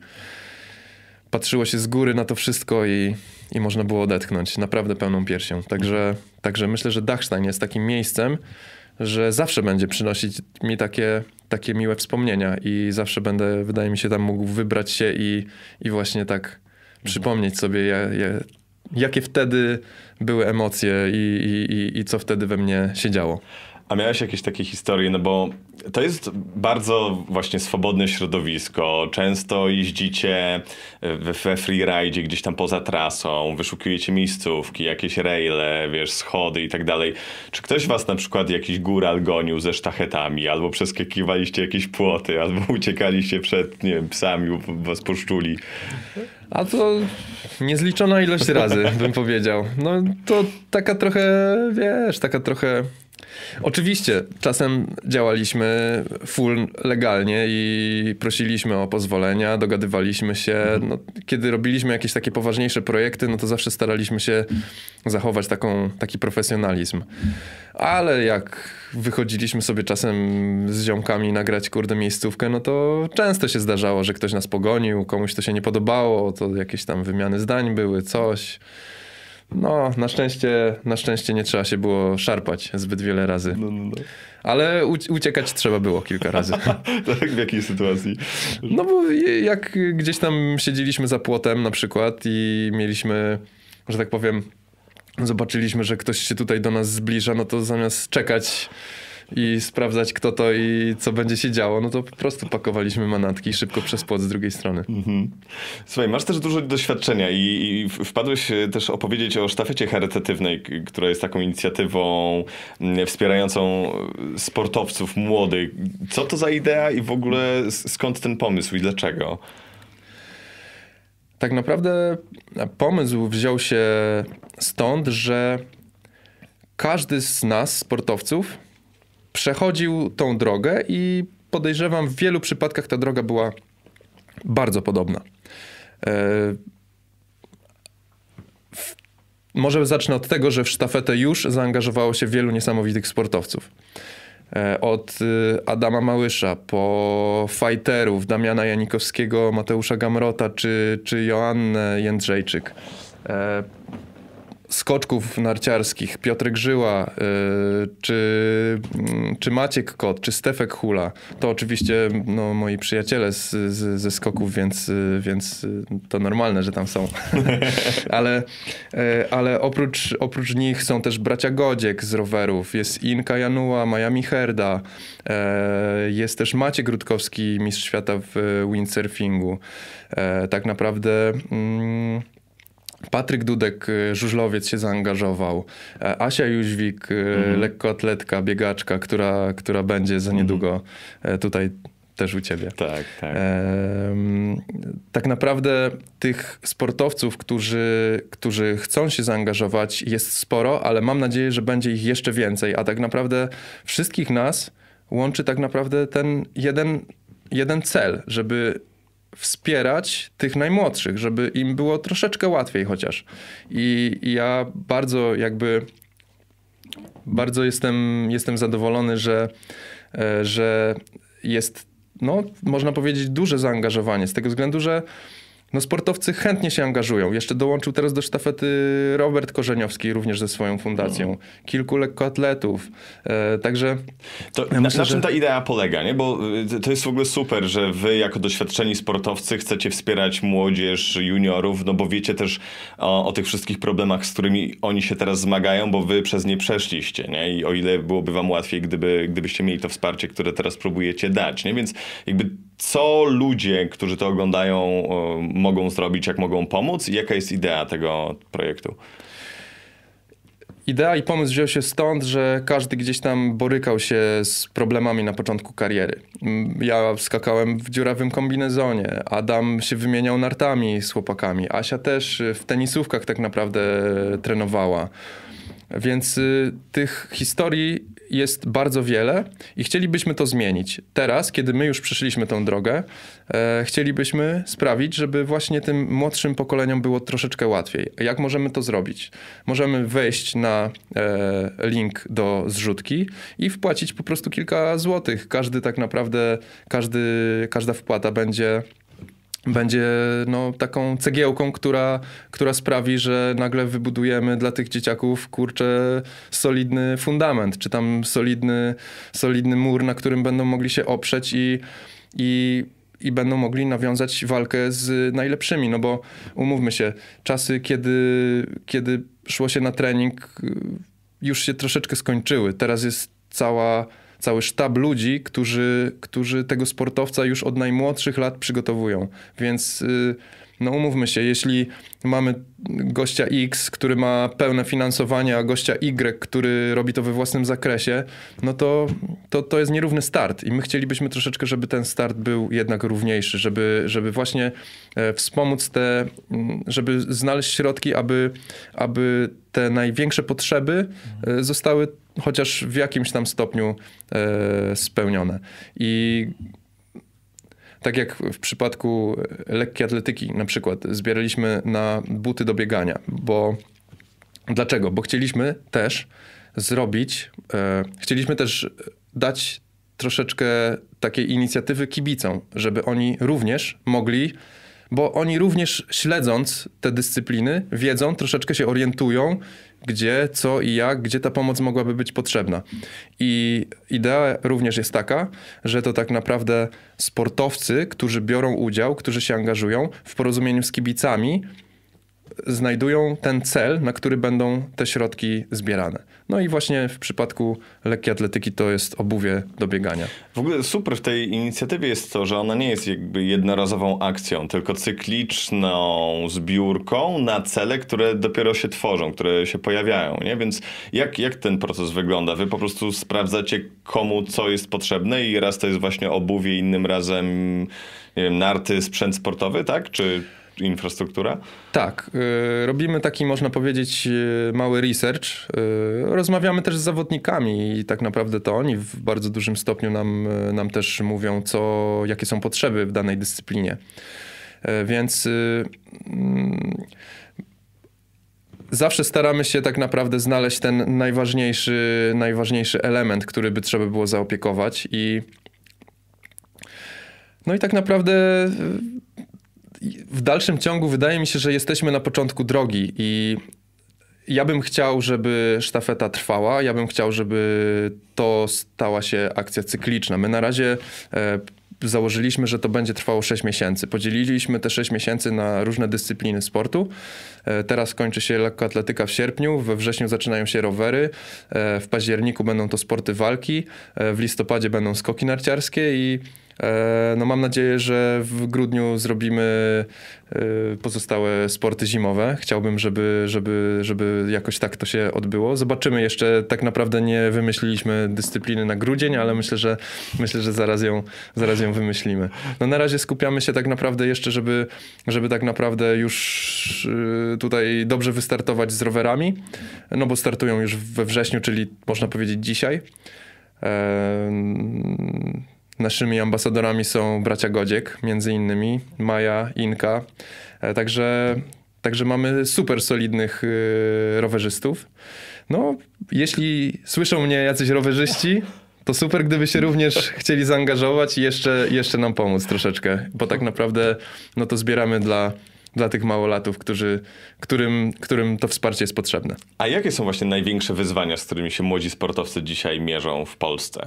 Patrzyło się z góry na to wszystko i, i można było odetchnąć naprawdę pełną piersią. Także, także myślę, że Dachstein jest takim miejscem, że zawsze będzie przynosić mi takie, takie miłe wspomnienia i zawsze będę, wydaje mi się, tam mógł wybrać się i, i właśnie tak mhm. przypomnieć sobie, ja, ja, jakie wtedy były emocje i, i, i co wtedy we mnie się działo. A miałeś jakieś takie historie, no bo to jest bardzo właśnie swobodne środowisko. Często jeździcie we, we freeridzie gdzieś tam poza trasą, wyszukiujecie miejscówki, jakieś raile, wiesz, schody i tak dalej. Czy ktoś was na przykład, jakiś góral gonił ze sztachetami, albo przeskakiwaliście jakieś płoty, albo uciekaliście przed, nie wiem, psami, was poszczuli? A to niezliczona ilość razy, bym powiedział. No to taka trochę, wiesz, taka trochę... Oczywiście czasem działaliśmy full legalnie i prosiliśmy o pozwolenia, dogadywaliśmy się. No, kiedy robiliśmy jakieś takie poważniejsze projekty, no to zawsze staraliśmy się zachować taką, taki profesjonalizm. Ale jak wychodziliśmy sobie czasem z ziomkami nagrać, kurde, miejscówkę, no to często się zdarzało, że ktoś nas pogonił, komuś to się nie podobało, to jakieś tam wymiany zdań były, coś... No, na szczęście, na szczęście nie trzeba się było szarpać zbyt wiele razy. No, no, no. Ale uciekać trzeba było kilka razy. Tak? W jakiej sytuacji? No bo jak gdzieś tam siedzieliśmy za płotem na przykład i mieliśmy, że tak powiem, zobaczyliśmy, że ktoś się tutaj do nas zbliża, no to zamiast czekać i sprawdzać, kto to i co będzie się działo, no to po prostu pakowaliśmy manatki szybko przez płot z drugiej strony. Mhm. Słuchaj, masz też dużo doświadczenia i, i wpadłeś też opowiedzieć o sztafecie charytatywnej, która jest taką inicjatywą wspierającą sportowców młodych. Co to za idea i w ogóle skąd ten pomysł i dlaczego? Tak naprawdę pomysł wziął się stąd, że każdy z nas, sportowców, przechodził tą drogę i podejrzewam, w wielu przypadkach ta droga była bardzo podobna. E, w, może zacznę od tego, że w sztafetę już zaangażowało się wielu niesamowitych sportowców. Od Adama Małysza, po fighterów Damiana Janikowskiego, Mateusza Gamrota czy, czy Joannę Jędrzejczyk. Skoczków narciarskich, Piotrek Żyła, czy, czy Maciek Kot, czy Stefek Hula. To oczywiście no, moi przyjaciele z, z, ze skoków, więc, więc to normalne, że tam są. ale ale oprócz, oprócz nich są też bracia Godziek z rowerów, jest Inka Januła, Maja Micherda, jest też Maciek Rutkowski, mistrz świata w windsurfingu. Tak naprawdę... Mm, Patryk Dudek, żużlowiec, się zaangażował. Asia Jóźwik, mm. lekkoatletka, biegaczka, która, która będzie za niedługo mm. tutaj też u ciebie. Tak, tak. E, tak naprawdę tych sportowców, którzy, którzy chcą się zaangażować, jest sporo, ale mam nadzieję, że będzie ich jeszcze więcej. A tak naprawdę wszystkich nas łączy tak naprawdę ten jeden, jeden cel, żeby wspierać tych najmłodszych, żeby im było troszeczkę łatwiej chociaż. I, i ja bardzo jakby bardzo jestem, jestem zadowolony, że, że jest, no, można powiedzieć, duże zaangażowanie z tego względu, że no, sportowcy chętnie się angażują. Jeszcze dołączył teraz do sztafety Robert Korzeniowski, również ze swoją fundacją. Mm. Kilku lekkoatletów. E, także... To ja na, myślę, na czym że... ta idea polega, nie? Bo to jest w ogóle super, że wy jako doświadczeni sportowcy chcecie wspierać młodzież, juniorów, no bo wiecie też o, o tych wszystkich problemach, z którymi oni się teraz zmagają, bo wy przez nie przeszliście, nie? I o ile byłoby wam łatwiej, gdyby, gdybyście mieli to wsparcie, które teraz próbujecie dać, nie? Więc jakby co ludzie, którzy to oglądają, mogą zrobić, jak mogą pomóc i jaka jest idea tego projektu? Idea i pomysł wziął się stąd, że każdy gdzieś tam borykał się z problemami na początku kariery. Ja skakałem w dziurawym kombinezonie, Adam się wymieniał nartami z chłopakami, Asia też w tenisówkach tak naprawdę trenowała. Więc y, tych historii jest bardzo wiele i chcielibyśmy to zmienić. Teraz, kiedy my już przeszliśmy tą drogę, e, chcielibyśmy sprawić, żeby właśnie tym młodszym pokoleniom było troszeczkę łatwiej. Jak możemy to zrobić? Możemy wejść na e, link do zrzutki i wpłacić po prostu kilka złotych. Każdy tak naprawdę, każdy, każda wpłata będzie... będzie no, taką cegiełką, która, która sprawi, że nagle wybudujemy dla tych dzieciaków, kurczę, solidny fundament, czy tam solidny, solidny mur, na którym będą mogli się oprzeć i, i, i będą mogli nawiązać walkę z najlepszymi. No bo umówmy się, czasy, kiedy, kiedy szło się na trening, już się troszeczkę skończyły. Teraz jest cała... cały sztab ludzi, którzy, którzy tego sportowca już od najmłodszych lat przygotowują. Więc no umówmy się, jeśli mamy gościa X, który ma pełne finansowanie, a gościa Y, który robi to we własnym zakresie, no to, to, to jest nierówny start. I my chcielibyśmy troszeczkę, żeby ten start był jednak równiejszy, żeby, żeby właśnie wspomóc te, żeby znaleźć środki, aby, aby te największe potrzeby zostały chociaż w jakimś tam stopniu e, spełnione. I tak jak w przypadku lekkiej atletyki na przykład zbieraliśmy na buty do biegania, bo dlaczego? Bo chcieliśmy też zrobić, e, chcieliśmy też dać troszeczkę takiej inicjatywy kibicom, żeby oni również mogli, bo oni również śledząc te dyscypliny wiedzą, troszeczkę się orientują, gdzie, co i jak, gdzie ta pomoc mogłaby być potrzebna. I idea również jest taka, że to tak naprawdę sportowcy, którzy biorą udział, którzy się angażują w porozumieniu z kibicami, znajdują ten cel, na który będą te środki zbierane. No i właśnie w przypadku lekkiej atletyki to jest obuwie do biegania. W ogóle super w tej inicjatywie jest to, że ona nie jest jakby jednorazową akcją, tylko cykliczną zbiórką na cele, które dopiero się tworzą, które się pojawiają, nie? Więc jak, jak ten proces wygląda? Wy po prostu sprawdzacie, komu co jest potrzebne i raz to jest właśnie obuwie, innym razem, nie wiem, narty, sprzęt sportowy, tak? Czy infrastruktura? Tak. Y, robimy taki, można powiedzieć, y, mały research. Y, rozmawiamy też z zawodnikami i tak naprawdę to oni w bardzo dużym stopniu nam, y, nam też mówią, co, jakie są potrzeby w danej dyscyplinie. Y, więc y, y, zawsze staramy się tak naprawdę znaleźć ten najważniejszy, najważniejszy element, który by trzeba było zaopiekować i no i tak naprawdę w dalszym ciągu wydaje mi się, że jesteśmy na początku drogi i ja bym chciał, żeby sztafeta trwała, ja bym chciał, żeby to stała się akcja cykliczna. My na razie e, założyliśmy, że to będzie trwało sześć miesięcy. Podzieliliśmy te sześć miesięcy na różne dyscypliny sportu. E, teraz kończy się lekkoatletyka w sierpniu, we wrześniu zaczynają się rowery, e, w październiku będą to sporty walki, e, w listopadzie będą skoki narciarskie i no mam nadzieję, że w grudniu zrobimy pozostałe sporty zimowe. Chciałbym, żeby, żeby, żeby jakoś tak to się odbyło. Zobaczymy, jeszcze tak naprawdę nie wymyśliliśmy dyscypliny na grudzień, ale myślę, że myślę, że zaraz ją, zaraz ją wymyślimy. No na razie skupiamy się tak naprawdę jeszcze, żeby, żeby tak naprawdę już tutaj dobrze wystartować z rowerami, no bo startują już we wrześniu, czyli można powiedzieć dzisiaj. Eee, Naszymi ambasadorami są bracia Godziek, między innymi, Maja, Inka. Także, także mamy super solidnych yy, rowerzystów. No, jeśli słyszą mnie jacyś rowerzyści, to super, gdyby się również chcieli zaangażować i jeszcze, jeszcze nam pomóc troszeczkę, bo tak naprawdę no to zbieramy dla, dla tych małolatów, którzy, którym, którym to wsparcie jest potrzebne. A jakie są właśnie największe wyzwania, z którymi się młodzi sportowcy dzisiaj mierzą w Polsce?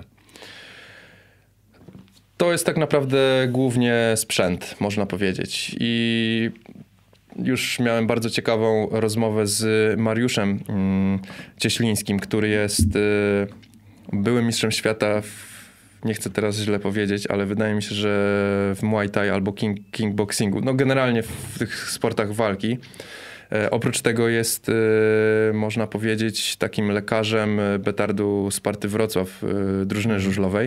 To jest tak naprawdę głównie sprzęt, można powiedzieć. I już miałem bardzo ciekawą rozmowę z Mariuszem mm, Cieślińskim, który jest y, byłym mistrzem świata, w, nie chcę teraz źle powiedzieć, ale wydaje mi się, że w Muay Thai albo king, kickboxingu, no generalnie w tych sportach walki. E, oprócz tego jest, y, można powiedzieć, takim lekarzem Betardu Sparty Wrocław, y, drużyny żużlowej.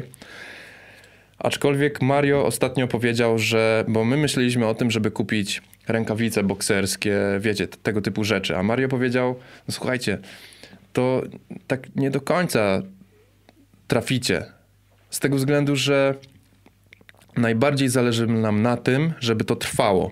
Aczkolwiek Mario ostatnio powiedział, że, bo my myśleliśmy o tym, żeby kupić rękawice bokserskie, wiecie, tego typu rzeczy. A Mario powiedział, no słuchajcie, to tak nie do końca traficie. Z tego względu, że najbardziej zależy nam na tym, żeby to trwało.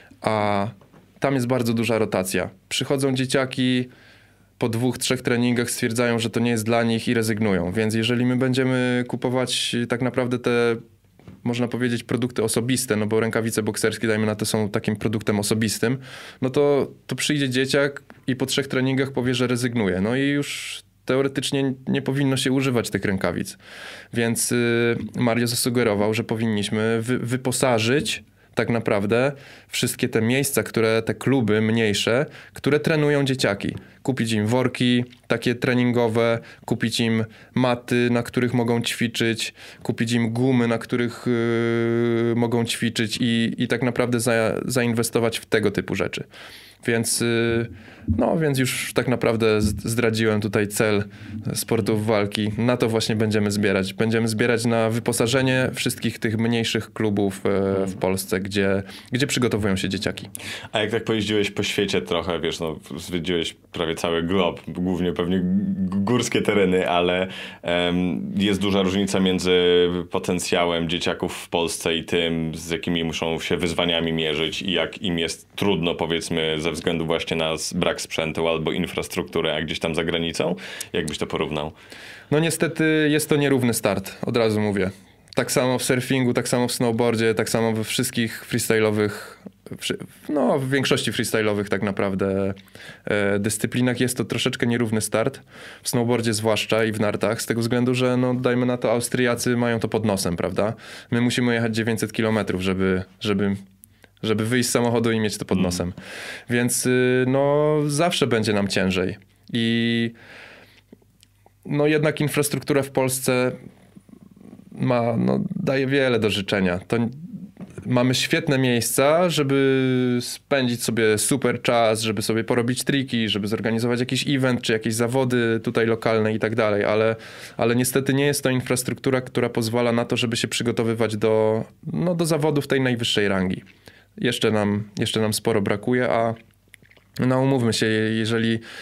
A tam jest bardzo duża rotacja. Przychodzą dzieciaki, po dwóch, trzech treningach stwierdzają, że to nie jest dla nich i rezygnują. Więc jeżeli my będziemy kupować tak naprawdę te, można powiedzieć, produkty osobiste, no bo rękawice bokserskie, dajmy na to, są takim produktem osobistym, no to, to przyjdzie dzieciak i po trzech treningach powie, że rezygnuje. No i już teoretycznie nie powinno się używać tych rękawic. Więc yy, Mario zasugerował, że powinniśmy wy, wyposażyć tak naprawdę wszystkie te miejsca, które, te kluby mniejsze, które trenują dzieciaki. Kupić im worki takie treningowe, kupić im maty, na których mogą ćwiczyć, kupić im gumy, na których yy, mogą ćwiczyć i, i tak naprawdę za, zainwestować w tego typu rzeczy. Więc, yy, no, więc już tak naprawdę zdradziłem tutaj cel sportów walki. Na to właśnie będziemy zbierać. Będziemy zbierać na wyposażenie wszystkich tych mniejszych klubów yy, w Polsce, gdzie, gdzie przygotowują się dzieciaki. A jak tak pojeździłeś po świecie trochę, wiesz, no zwiedziłeś prawie cały glob, głównie pewnie górskie tereny, ale um, jest duża różnica między potencjałem dzieciaków w Polsce i tym, z jakimi muszą się wyzwaniami mierzyć i jak im jest trudno, powiedzmy, ze względu właśnie na brak sprzętu albo infrastruktury, a gdzieś tam za granicą. Jak byś to porównał? No niestety jest to nierówny start, od razu mówię. Tak samo w surfingu, tak samo w snowboardzie, tak samo we wszystkich freestyle'owych, no w większości freestyle'owych tak naprawdę e, dyscyplinach jest to troszeczkę nierówny start. W snowboardzie zwłaszcza i w nartach, z tego względu, że no dajmy na to Austriacy mają to pod nosem, prawda? My musimy jechać dziewięćset kilometrów, żeby, żeby, żeby wyjść z samochodu i mieć to pod nosem. Mm. Więc y, no zawsze będzie nam ciężej. I no jednak infrastruktura w Polsce ma, no, daje wiele do życzenia. To mamy świetne miejsca, żeby spędzić sobie super czas, żeby sobie porobić triki, żeby zorganizować jakiś event, czy jakieś zawody tutaj lokalne i tak dalej, ale, ale niestety nie jest to infrastruktura, która pozwala na to, żeby się przygotowywać do, no, do zawodów tej najwyższej rangi. Jeszcze nam, jeszcze nam sporo brakuje, a no umówmy się, jeżeli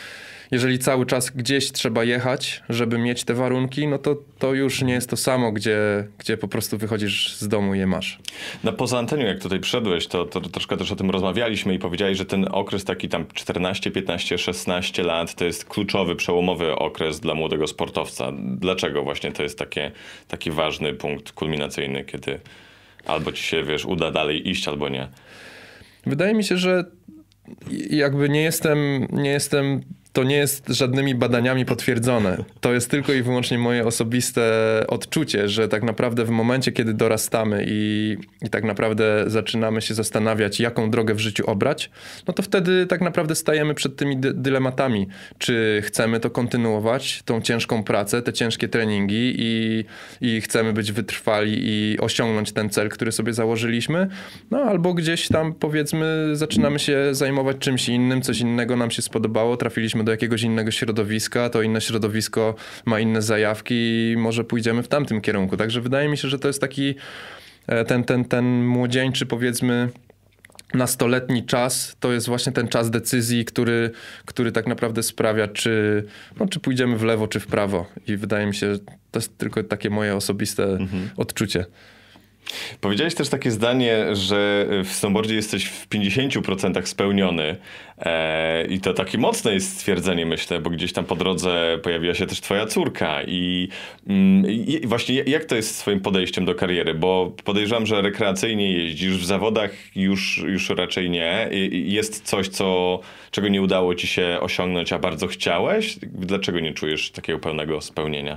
jeżeli cały czas gdzieś trzeba jechać, żeby mieć te warunki, no to, to już nie jest to samo, gdzie, gdzie po prostu wychodzisz z domu i je masz. No poza antenią, jak tutaj przyszedłeś, to, to troszkę też o tym rozmawialiśmy i powiedziałeś, że ten okres taki tam czternaście, piętnaście, szesnaście lat to jest kluczowy, przełomowy okres dla młodego sportowca. Dlaczego właśnie to jest takie, taki ważny punkt kulminacyjny, kiedy albo ci się, wiesz, uda dalej iść, albo nie? Wydaje mi się, że jakby nie jestem, nie jestem, to nie jest żadnymi badaniami potwierdzone. To jest tylko i wyłącznie moje osobiste odczucie, że tak naprawdę w momencie, kiedy dorastamy i, i tak naprawdę zaczynamy się zastanawiać, jaką drogę w życiu obrać, no to wtedy tak naprawdę stajemy przed tymi dy- dylematami. Czy chcemy to kontynuować, tą ciężką pracę, te ciężkie treningi i, i chcemy być wytrwali i osiągnąć ten cel, który sobie założyliśmy, no albo gdzieś tam powiedzmy zaczynamy się zajmować czymś innym, coś innego nam się spodobało, trafiliśmy do jakiegoś innego środowiska, to inne środowisko ma inne zajawki i może pójdziemy w tamtym kierunku. Także wydaje mi się, że to jest taki ten, ten, ten młodzieńczy, powiedzmy nastoletni czas, to jest właśnie ten czas decyzji, który, który tak naprawdę sprawia, czy, no, czy pójdziemy w lewo, czy w prawo. I wydaje mi się, że to jest tylko takie moje osobiste mhm. odczucie. Powiedziałeś też takie zdanie, że w snowboardzie jesteś w pięćdziesięciu procentach spełniony e, i to takie mocne jest stwierdzenie, myślę, bo gdzieś tam po drodze pojawiła się też twoja córka i, mm, i właśnie jak to jest z twoim podejściem do kariery, bo podejrzewam, że rekreacyjnie jeździsz, w zawodach już, już raczej nie. I, jest coś, co, czego nie udało ci się osiągnąć, a bardzo chciałeś? Dlaczego nie czujesz takiego pełnego spełnienia?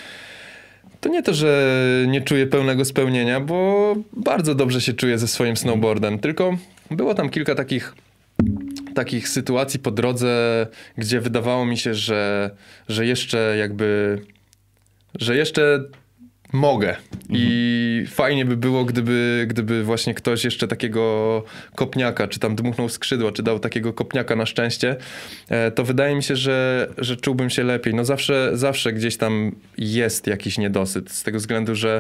To nie to, że nie czuję pełnego spełnienia, bo bardzo dobrze się czuję ze swoim snowboardem, tylko było tam kilka takich, takich sytuacji po drodze, gdzie wydawało mi się, że, że jeszcze jakby, że jeszcze mogę. Mhm. I fajnie by było, gdyby, gdyby właśnie ktoś jeszcze takiego kopniaka, czy tam dmuchnął skrzydła, czy dał takiego kopniaka na szczęście, to wydaje mi się, że, że czułbym się lepiej. No zawsze, zawsze gdzieś tam jest jakiś niedosyt, z tego względu, że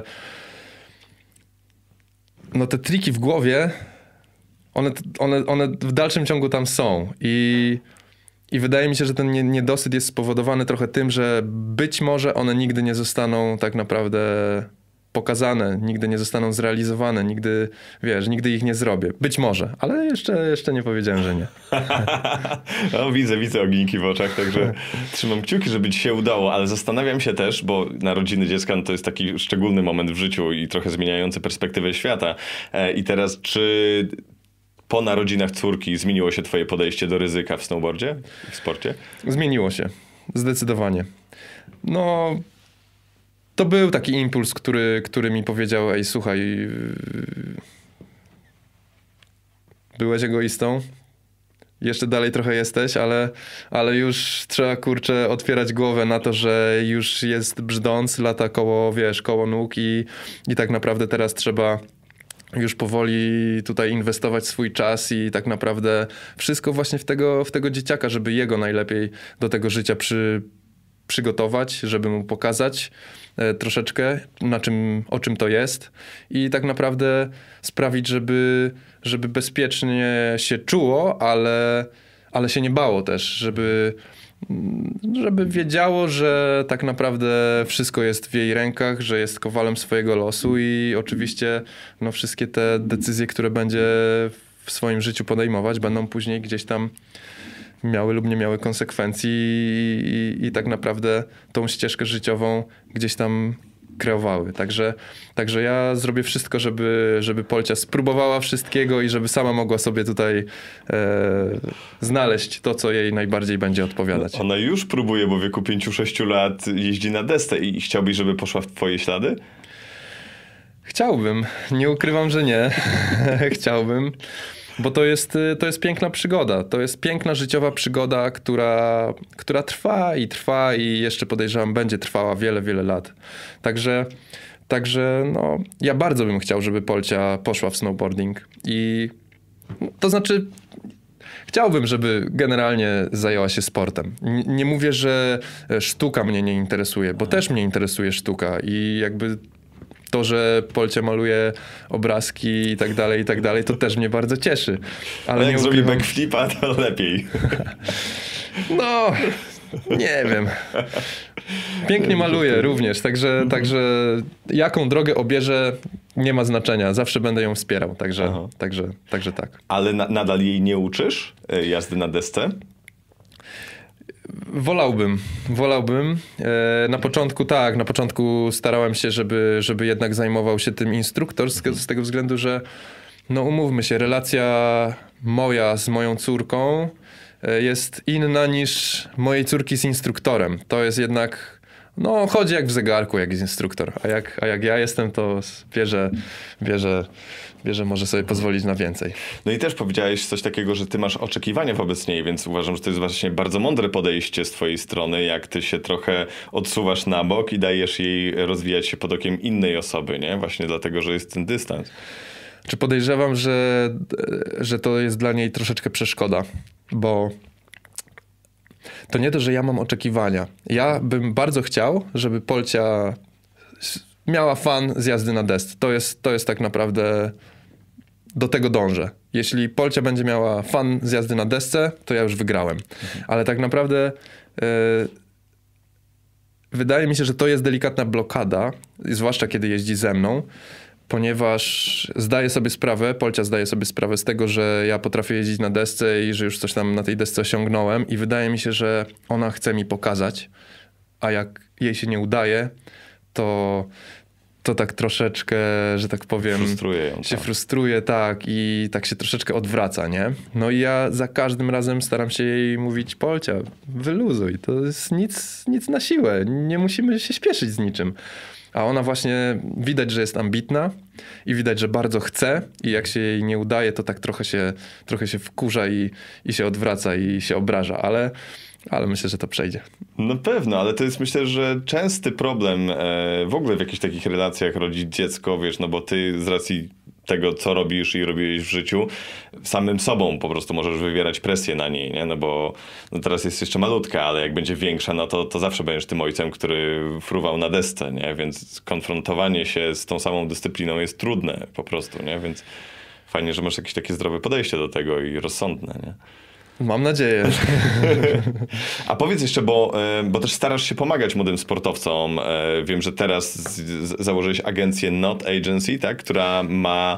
no te triki w głowie, one, one, one w dalszym ciągu tam są i I wydaje mi się, że ten niedosyt jest spowodowany trochę tym, że być może one nigdy nie zostaną tak naprawdę pokazane, nigdy nie zostaną zrealizowane, nigdy, wiesz, nigdy ich nie zrobię. Być może, ale jeszcze, jeszcze nie powiedziałem, że nie. No, widzę, widzę ogniski w oczach, także trzymam kciuki, żeby ci się udało, ale zastanawiam się też, bo narodziny dziecka no to jest taki szczególny moment w życiu i trochę zmieniający perspektywę świata. I teraz, czy po narodzinach córki zmieniło się twoje podejście do ryzyka w snowboardzie, w sporcie? Zmieniło się. Zdecydowanie. No, to był taki impuls, który, który mi powiedział, ej, słuchaj, byłeś egoistą, jeszcze dalej trochę jesteś, ale, ale już trzeba, kurczę, otwierać głowę na to, że już jest brzdąc, lata koło, wiesz, koło nóg i, i tak naprawdę teraz trzeba już powoli tutaj inwestować swój czas i tak naprawdę wszystko właśnie w tego, w tego dzieciaka, żeby jego najlepiej do tego życia przy, przygotować, żeby mu pokazać e, troszeczkę na czym, o czym to jest i tak naprawdę sprawić, żeby, żeby bezpiecznie się czuło, ale, ale się nie bało też, żeby żeby wiedziało, że tak naprawdę wszystko jest w jej rękach, że jest kowalem swojego losu i oczywiście no, wszystkie te decyzje, które będzie w swoim życiu podejmować, będą później gdzieś tam miały lub nie miały konsekwencji i, i, i tak naprawdę tą ścieżkę życiową gdzieś tam kreowały. Także, także ja zrobię wszystko, żeby, żeby Polcia spróbowała wszystkiego i żeby sama mogła sobie tutaj e, znaleźć to, co jej najbardziej będzie odpowiadać. Ona już próbuje, bo w wieku pięciu sześciu lat jeździ na desce i chciałbyś, żeby poszła w twoje ślady? Chciałbym. Nie ukrywam, że nie. Chciałbym. Bo to jest, to jest piękna przygoda. To jest piękna życiowa przygoda, która, która trwa i trwa i jeszcze podejrzewam będzie trwała wiele, wiele lat. Także, także no, ja bardzo bym chciał, żeby Polcia poszła w snowboarding. I to znaczy chciałbym, żeby generalnie zajęła się sportem. Nie, nie mówię, że sztuka mnie nie interesuje, bo też mnie interesuje sztuka i jakby to, że Polcia maluje obrazki i tak dalej, i tak dalej, to też mnie bardzo cieszy. Ale jak nie zrobi ukrywam... backflipa, to lepiej. No, Nie wiem. Pięknie maluje również, także, także jaką drogę obierze, nie ma znaczenia. Zawsze będę ją wspierał, także, także, także tak. Ale na, nadal jej nie uczysz jazdy na desce? Wolałbym, wolałbym. E, na początku tak, na początku starałem się, żeby, żeby jednak zajmował się tym instruktor, z, z tego względu, że no umówmy się, relacja moja z moją córką jest inna niż mojej córki z instruktorem. To jest jednak, no chodzi jak w zegarku, jak jest instruktor, a jak, a jak ja jestem, to wie, że, wie, że, wie, że może sobie pozwolić na więcej. No i też powiedziałeś coś takiego, że ty masz oczekiwania wobec niej, więc uważam, że to jest właśnie bardzo mądre podejście z twojej strony, jak ty się trochę odsuwasz na bok i dajesz jej rozwijać się pod okiem innej osoby, nie? Właśnie dlatego, że jest ten dystans. Czy podejrzewam, że, że to jest dla niej troszeczkę przeszkoda, bo to nie to, że ja mam oczekiwania. Ja bym bardzo chciał, żeby Polcia miała fan z jazdy na desce. To jest, to jest tak naprawdę, do tego dążę. Jeśli Polcia będzie miała fan z jazdy na desce, to ja już wygrałem. Mhm. Ale tak naprawdę yy, wydaje mi się, że to jest delikatna blokada, zwłaszcza kiedy jeździ ze mną, ponieważ zdaję sobie sprawę, Polcia zdaje sobie sprawę z tego, że ja potrafię jeździć na desce i że już coś tam na tej desce osiągnąłem i wydaje mi się, że ona chce mi pokazać, a jak jej się nie udaje, to, to tak troszeczkę, że tak powiem, frustruje ją, się tak. frustruje, tak, i tak się troszeczkę odwraca, nie? No i ja za każdym razem staram się jej mówić: Polcia, wyluzuj, to jest nic, nic na siłę, nie musimy się śpieszyć z niczym. A ona właśnie, widać, że jest ambitna i widać, że bardzo chce i jak się jej nie udaje, to tak trochę się, trochę się wkurza i, i się odwraca i się obraża, ale, ale myślę, że to przejdzie. No pewno, ale to jest, myślę, że częsty problem e, w ogóle w jakichś takich relacjach rodzic dziecko, wiesz, no bo ty z racji tego, co robisz i robiłeś w życiu, samym sobą po prostu możesz wywierać presję na niej, nie? No bo no teraz jest jeszcze malutka, ale jak będzie większa, no to, to zawsze będziesz tym ojcem, który fruwał na desce, nie? Więc konfrontowanie się z tą samą dyscypliną jest trudne po prostu, nie? Więc fajnie, że masz jakieś takie zdrowe podejście do tego i rozsądne, nie? Mam nadzieję. A powiedz jeszcze, bo, bo też starasz się pomagać młodym sportowcom. Wiem, że teraz z, z, założyłeś agencję Not Agency, tak? Która ma...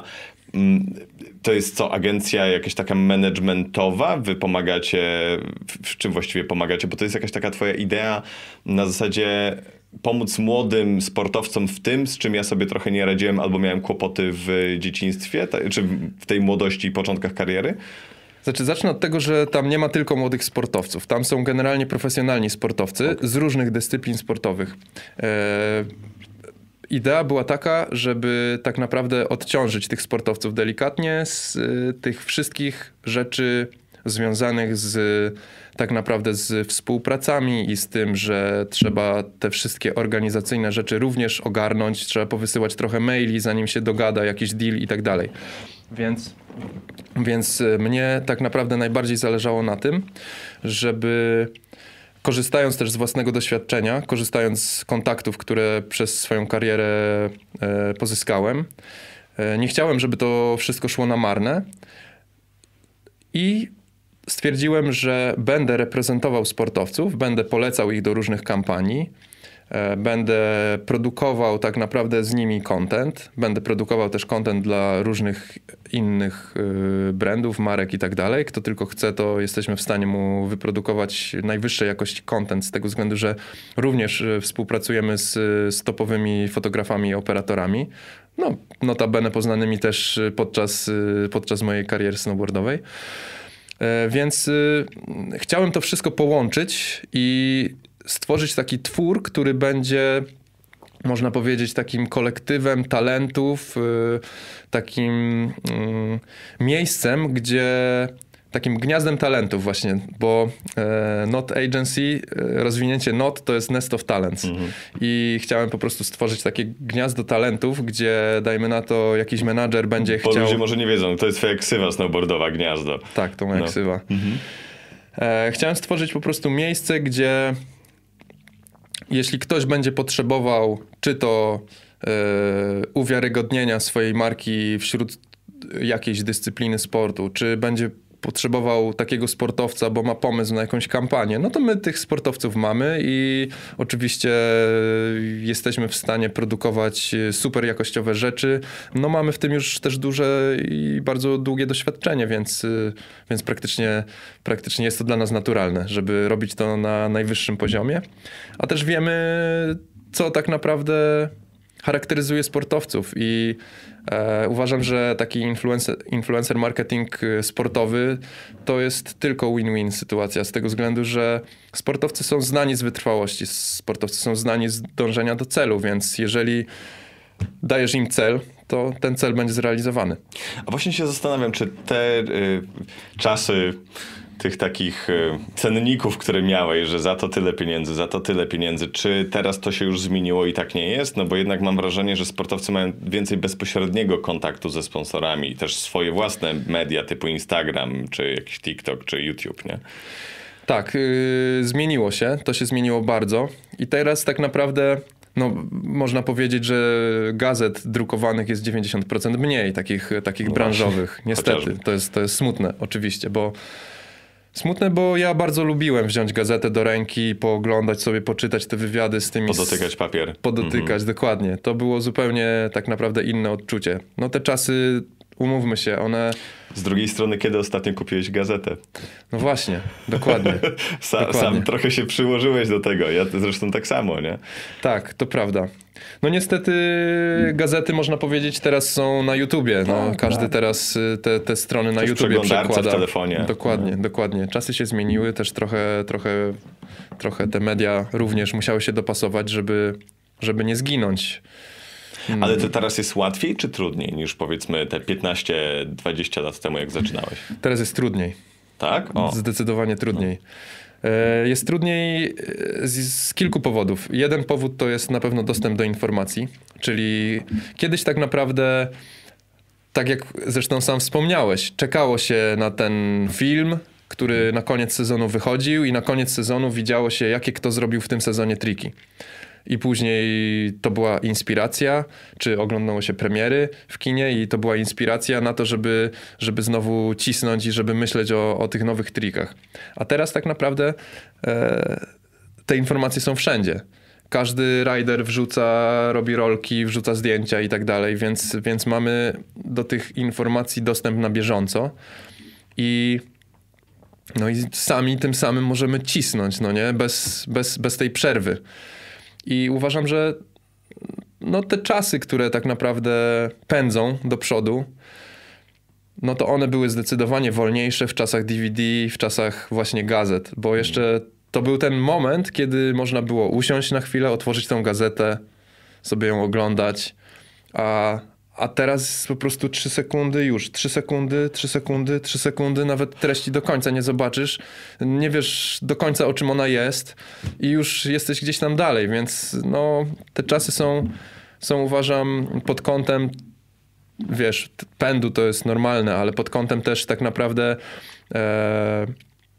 To jest co, agencja jakaś taka managementowa? Wy pomagacie... W czym właściwie pomagacie? Bo to jest jakaś taka twoja idea na zasadzie pomóc młodym sportowcom w tym, z czym ja sobie trochę nie radziłem albo miałem kłopoty w dzieciństwie, czy w tej młodości i początkach kariery? Znaczy, zacznę od tego, że tam nie ma tylko młodych sportowców. Tam są generalnie profesjonalni sportowcy okay. z różnych dyscyplin sportowych. E, idea była taka, żeby tak naprawdę odciążyć tych sportowców delikatnie z y, tych wszystkich rzeczy związanych z tak naprawdę z współpracami i z tym, że trzeba te wszystkie organizacyjne rzeczy również ogarnąć. Trzeba powysyłać trochę maili, zanim się dogada jakiś deal i tak dalej. Więc... Więc mnie tak naprawdę najbardziej zależało na tym, żeby korzystając też z własnego doświadczenia, korzystając z kontaktów, które przez swoją karierę e, pozyskałem, e, nie chciałem, żeby to wszystko szło na marne i stwierdziłem, że będę reprezentował sportowców, będę polecał ich do różnych kampanii, będę produkował tak naprawdę z nimi content. Będę produkował też content dla różnych innych brandów, marek i tak dalej. Kto tylko chce, to jesteśmy w stanie mu wyprodukować najwyższej jakości content z tego względu, że również współpracujemy z, z topowymi fotografami i operatorami. No, notabene poznanymi też podczas, podczas mojej kariery snowboardowej. Więc chciałem to wszystko połączyć i stworzyć taki twór, który będzie, można powiedzieć, takim kolektywem talentów, takim miejscem, gdzie takim gniazdem talentów właśnie, bo Not Agency, rozwinięcie Not to jest Nest of Talents. Mhm. I chciałem po prostu stworzyć takie gniazdo talentów, gdzie dajmy na to jakiś menadżer będzie bo chciał... ludzie może nie wiedzą, to jest twoja ksywa snowboardowa, Gniazdo. Tak, to moja no. ksywa. Mhm. Chciałem stworzyć po prostu miejsce, gdzie jeśli ktoś będzie potrzebował czy to yy, uwiarygodnienia swojej marki wśród jakiejś dyscypliny sportu, czy będzie potrzebował takiego sportowca, bo ma pomysł na jakąś kampanię, no to my tych sportowców mamy i oczywiście jesteśmy w stanie produkować super jakościowe rzeczy. No mamy w tym już też duże i bardzo długie doświadczenie, więc, więc praktycznie, praktycznie jest to dla nas naturalne, żeby robić to na najwyższym poziomie. A też wiemy, co tak naprawdę charakteryzuje sportowców i e, uważam, że taki influencer, influencer marketing sportowy to jest tylko win-win sytuacja z tego względu, że sportowcy są znani z wytrwałości, sportowcy są znani z dążenia do celu, więc jeżeli dajesz im cel, to ten cel będzie zrealizowany. A właśnie się zastanawiam, czy te y, czasy tych takich y, cenników, które miałeś, że za to tyle pieniędzy, za to tyle pieniędzy, czy teraz to się już zmieniło i tak nie jest? No bo jednak mam wrażenie, że sportowcy mają więcej bezpośredniego kontaktu ze sponsorami i też swoje własne media typu Instagram, czy jakiś TikTok, czy YouTube, nie? Tak, yy, zmieniło się, to się zmieniło bardzo i teraz tak naprawdę no, można powiedzieć, że gazet drukowanych jest dziewięćdziesiąt procent mniej, takich, takich no branżowych. Właśnie. Niestety, to jest, to jest smutne oczywiście, bo smutne, bo ja bardzo lubiłem wziąć gazetę do ręki, pooglądać sobie, poczytać te wywiady z tymi... Podotykać papier. Podotykać, mhm. dokładnie. To było zupełnie tak naprawdę inne odczucie. No te czasy, umówmy się, one... Z drugiej strony, kiedy ostatnio kupiłeś gazetę? No właśnie, dokładnie. Sa, dokładnie. Sam trochę się przyłożyłeś do tego, ja zresztą tak samo, nie? Tak, to prawda. No niestety gazety, można powiedzieć, teraz są na YouTubie. No, tak, każdy tak. teraz te, te strony na też YouTubie przekłada. W telefonie. Dokładnie, no. dokładnie. Czasy się zmieniły, też trochę, trochę, trochę te media również musiały się dopasować, żeby, żeby nie zginąć. Hmm. Ale to teraz jest łatwiej czy trudniej niż powiedzmy te piętnaście dwadzieścia lat temu, jak zaczynałeś? Teraz jest trudniej. Tak? O. Zdecydowanie trudniej. Jest trudniej z, z kilku powodów. Jeden powód to jest na pewno dostęp do informacji, czyli kiedyś tak naprawdę, tak jak zresztą sam wspomniałeś, czekało się na ten film, który na koniec sezonu wychodził i na koniec sezonu widziało się, jakie kto zrobił w tym sezonie triki. I później to była inspiracja, czy oglądało się premiery w kinie i to była inspiracja na to, żeby, żeby znowu cisnąć i żeby myśleć o, o tych nowych trikach. A teraz tak naprawdę e, te informacje są wszędzie. Każdy rider wrzuca, robi rolki, wrzuca zdjęcia i tak dalej, więc, więc mamy do tych informacji dostęp na bieżąco i no i sami tym samym możemy cisnąć, no nie? Bez, bez, bez tej przerwy. I uważam, że no te czasy, które tak naprawdę pędzą do przodu, no to one były zdecydowanie wolniejsze w czasach D V D, w czasach właśnie gazet, bo jeszcze to był ten moment, kiedy można było usiąść na chwilę, otworzyć tą gazetę, sobie ją oglądać, a, a teraz po prostu trzy sekundy już, trzy sekundy, trzy sekundy, trzy sekundy, nawet treści do końca nie zobaczysz, nie wiesz do końca, o czym ona jest i już jesteś gdzieś tam dalej, więc no te czasy są, są uważam pod kątem, wiesz, pędu to jest normalne, ale pod kątem też tak naprawdę e,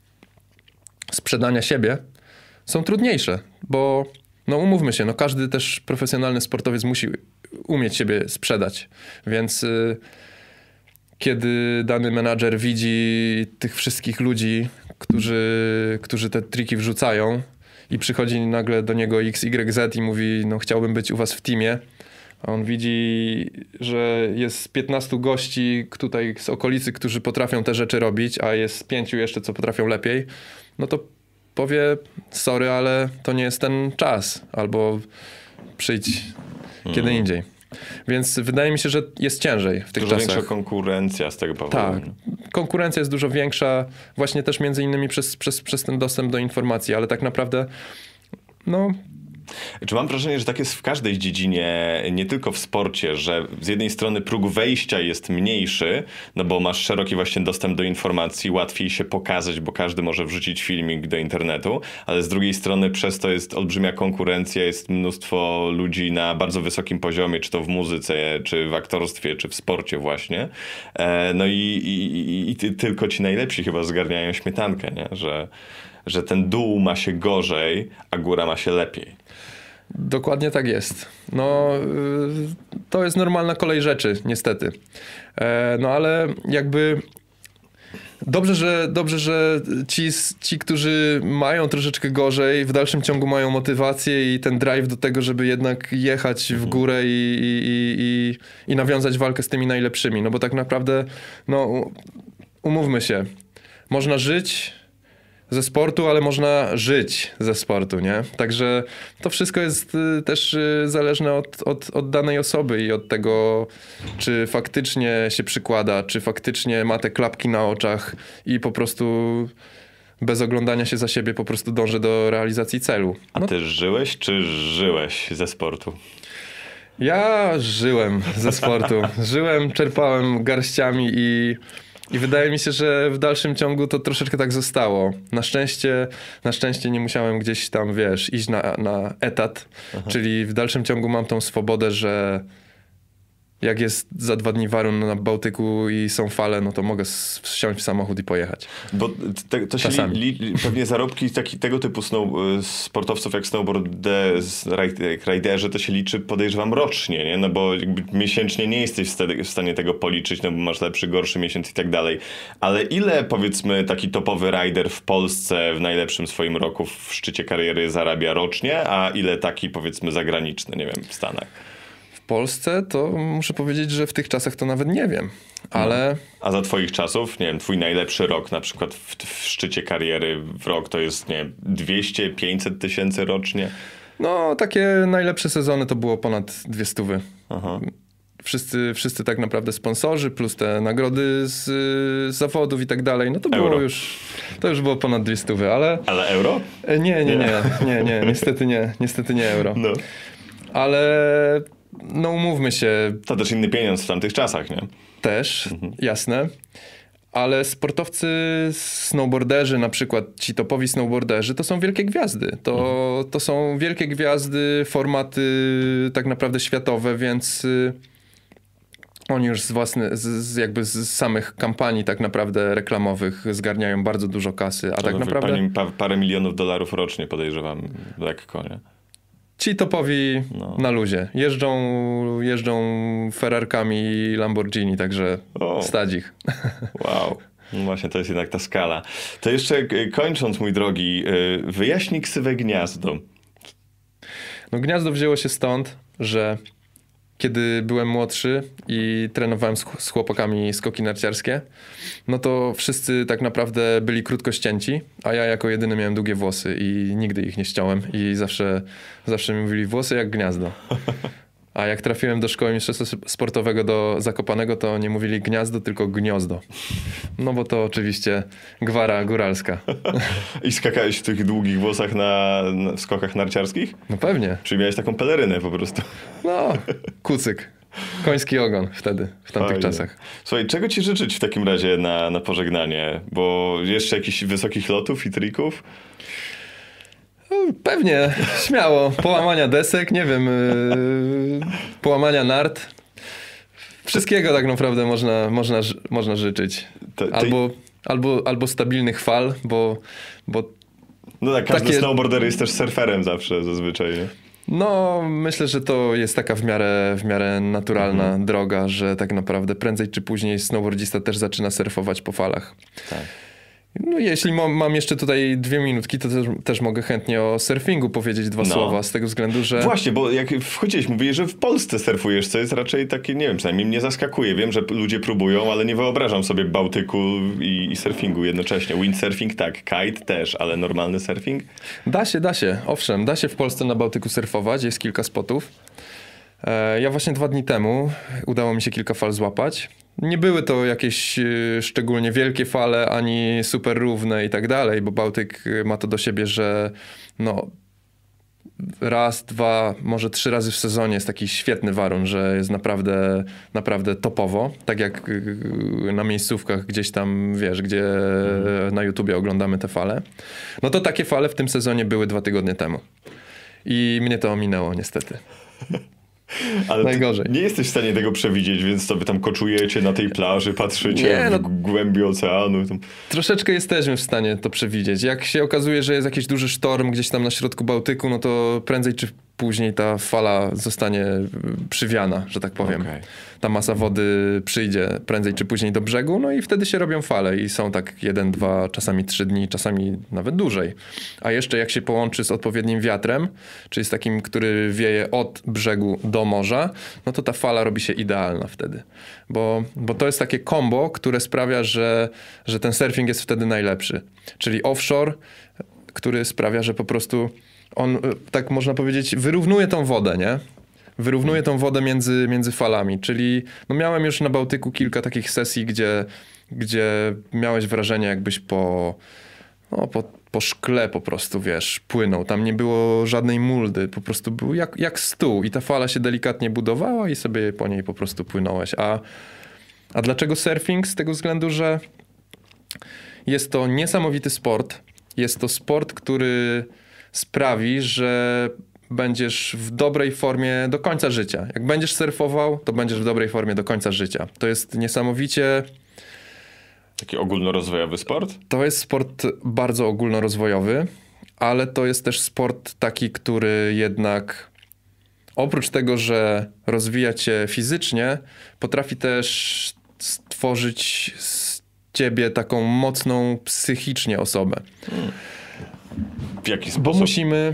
sprzedania siebie są trudniejsze, bo no umówmy się, no każdy też profesjonalny sportowiec musi umieć siebie sprzedać, więc y, kiedy dany menadżer widzi tych wszystkich ludzi, którzy, którzy te triki wrzucają i przychodzi nagle do niego X Y Z i mówi, no chciałbym być u was w teamie, a on widzi, że jest piętnastu gości tutaj z okolicy, którzy potrafią te rzeczy robić, a jest pięciu jeszcze, co potrafią lepiej, no to powie, sorry, ale to nie jest ten czas, albo przyjdź kiedy hmm. indziej. Więc wydaje mi się, że jest ciężej w tych dużo czasach. Większa konkurencja z tego powodu. Tak, konkurencja jest dużo większa, właśnie też między innymi przez, przez, przez ten dostęp do informacji, ale tak naprawdę no... Czy mam wrażenie, że tak jest w każdej dziedzinie, nie tylko w sporcie, że z jednej strony próg wejścia jest mniejszy, no bo masz szeroki właśnie dostęp do informacji, łatwiej się pokazać, bo każdy może wrzucić filmik do internetu, ale z drugiej strony przez to jest olbrzymia konkurencja, jest mnóstwo ludzi na bardzo wysokim poziomie, czy to w muzyce, czy w aktorstwie, czy w sporcie właśnie. No i, i, i tylko ci najlepsi chyba zgarniają śmietankę, nie? Że, że ten dół ma się gorzej, a góra ma się lepiej. Dokładnie tak jest. No, to jest normalna kolej rzeczy, niestety. No ale jakby Dobrze, że, dobrze, że ci, ci, którzy mają troszeczkę gorzej, w dalszym ciągu mają motywację i ten drive do tego, żeby jednak jechać w górę i, i, i, i nawiązać walkę z tymi najlepszymi. No bo tak naprawdę, no umówmy się, można żyć ze sportu, ale można żyć ze sportu, nie? Także to wszystko jest y, też y, zależne od, od, od danej osoby i od tego, czy faktycznie się przykłada, czy faktycznie ma te klapki na oczach i po prostu bez oglądania się za siebie po prostu dąży do realizacji celu. A No, ty żyłeś, czy żyłeś ze sportu? ja żyłem ze sportu. Żyłem, czerpałem garściami i I wydaje mi się, że w dalszym ciągu to troszeczkę tak zostało. Na szczęście, na szczęście nie musiałem gdzieś tam, wiesz, iść na, na etat. Aha. Czyli w dalszym ciągu mam tą swobodę, że jak jest za dwa dni warun na Bałtyku i są fale, no to mogę wsiąść w samochód i pojechać. Bo te, to się li, li, pewnie zarobki taki, tego typu snow, sportowców jak snowboarderzy, to się liczy, podejrzewam, rocznie, nie? No bo jakby miesięcznie nie jesteś w stanie tego policzyć, no bo masz lepszy, gorszy miesiąc i tak dalej. Ale ile, powiedzmy, taki topowy rider w Polsce w najlepszym swoim roku w szczycie kariery zarabia rocznie, a ile taki, powiedzmy, zagraniczny, nie wiem, w Stanach? W Polsce to muszę powiedzieć, że w tych czasach to nawet nie wiem, ale... No. A za twoich czasów, nie wiem, twój najlepszy rok na przykład w, w szczycie kariery w rok to jest, nie wiem, dwieście pięćset tysięcy rocznie? No, takie najlepsze sezony to było ponad dwie stówy. Aha. Wszyscy, wszyscy tak naprawdę sponsorzy, plus te nagrody z, z zawodów i tak dalej, no to było euro. już, to już było ponad dwie stówy, ale... Ale euro? Nie, nie, nie, nie, nie, nie, niestety nie, niestety nie euro. No. Ale... No umówmy się. To też inny pieniądz w tamtych czasach, nie? Też, mhm. jasne. Ale sportowcy, snowboarderzy, na przykład ci topowi snowboarderzy, to są wielkie gwiazdy. To, mhm. to są wielkie gwiazdy, formaty tak naprawdę światowe, więc y, oni już z własnych, z, z jakby z samych kampanii tak naprawdę reklamowych zgarniają bardzo dużo kasy. A to tak naprawdę... Pani, pa, parę milionów dolarów rocznie podejrzewam, lekko, nie? Ci topowi no. na luzie. Jeżdżą, jeżdżą Ferrarkami i Lamborghini, także o. stać ich. Wow. No właśnie, to jest jednak ta skala. To jeszcze kończąc, mój drogi, wyjaśnij ksywe Gniazdo. No Gniazdo wzięło się stąd, że kiedy byłem młodszy i trenowałem z chłopakami skoki narciarskie, no to wszyscy tak naprawdę byli krótko ścięci, a ja jako jedyny miałem długie włosy i nigdy ich nie ściąłem i zawsze, zawsze mi mówili włosy jak gniazdo. A jak trafiłem do szkoły mistrzostwa sportowego do Zakopanego, to nie mówili gniazdo, tylko gniozdo. No bo to oczywiście gwara góralska. I skakałeś w tych długich włosach na, na skokach narciarskich? No pewnie. Czyli miałeś taką pelerynę po prostu. No, kucyk. Koński ogon wtedy, w tamtych Fajnie. czasach. Słuchaj, czego ci życzyć w takim razie na, na pożegnanie? Bo jeszcze jakichś wysokich lotów i trików? Pewnie, śmiało. Połamania desek, nie wiem, yy, połamania nart. Wszystkiego tak naprawdę można, można, można życzyć. To, to... Albo, albo, albo stabilnych fal, bo... bo no tak, każdy takie... snowboarder jest też surferem zawsze, zazwyczaj, nie? No, myślę, że to jest taka w miarę, w miarę naturalna mhm. droga, że tak naprawdę prędzej czy później snowboardzista też zaczyna surfować po falach. Tak. No jeśli mam, mam jeszcze tutaj dwie minutki, to też, też mogę chętnie o surfingu powiedzieć dwa no. słowa, z tego względu, że... Właśnie, bo jak wchodziłeś, mówiłeś, że w Polsce surfujesz, co jest raczej takie, nie wiem, przynajmniej mnie zaskakuje. Wiem, że ludzie próbują, ale nie wyobrażam sobie Bałtyku i, i surfingu jednocześnie. Windsurfing tak, kite też, ale normalny surfing? Da się, da się, owszem, da się w Polsce na Bałtyku surfować, jest kilka spotów. E, ja właśnie dwa dni temu udało mi się kilka fal złapać. Nie były to jakieś y, szczególnie wielkie fale, ani super równe i tak dalej, bo Bałtyk ma to do siebie, że no raz, dwa, może trzy razy w sezonie jest taki świetny warun, że jest naprawdę, naprawdę topowo. Tak jak y, na miejscówkach gdzieś tam, wiesz, gdzie mm. na YouTubie oglądamy te fale. No to takie fale w tym sezonie były dwa tygodnie temu. I mnie to ominęło niestety. Ale najgorzej. Nie jesteś w stanie tego przewidzieć, więc sobie tam koczujecie na tej plaży, patrzycie nie, no, w głębi oceanu. Tam. Troszeczkę jesteśmy w stanie to przewidzieć. Jak się okazuje, że jest jakiś duży sztorm gdzieś tam na środku Bałtyku, no to prędzej czy później ta fala zostanie przywiana, że tak powiem. Okay. Ta masa wody przyjdzie prędzej czy później do brzegu, no i wtedy się robią fale i są tak jeden, dwa, czasami trzy dni, czasami nawet dłużej. A jeszcze jak się połączy z odpowiednim wiatrem, czyli z takim, który wieje od brzegu do morza, no to ta fala robi się idealna wtedy. Bo, bo to jest takie kombo, które sprawia, że, że ten surfing jest wtedy najlepszy. Czyli offshore, który sprawia, że po prostu on, tak można powiedzieć, wyrównuje tą wodę, nie? Wyrównuje tą wodę między, między falami, czyli no miałem już na Bałtyku kilka takich sesji, gdzie, gdzie miałeś wrażenie, jakbyś po, no, po, po szkle po prostu, wiesz, płynął. Tam nie było żadnej muldy, po prostu był jak, jak stół i ta fala się delikatnie budowała i sobie po niej po prostu płynąłeś. A, a dlaczego surfing? Z tego względu, że jest to niesamowity sport. Jest to sport, który sprawi, że będziesz w dobrej formie do końca życia. Jak będziesz surfował, to będziesz w dobrej formie do końca życia. To jest niesamowicie... Taki ogólnorozwojowy sport? To jest sport bardzo ogólnorozwojowy, ale to jest też sport taki, który jednak oprócz tego, że rozwija cię fizycznie, potrafi też stworzyć z ciebie taką mocną psychicznie osobę. Hmm. W jaki sposób? Bo musimy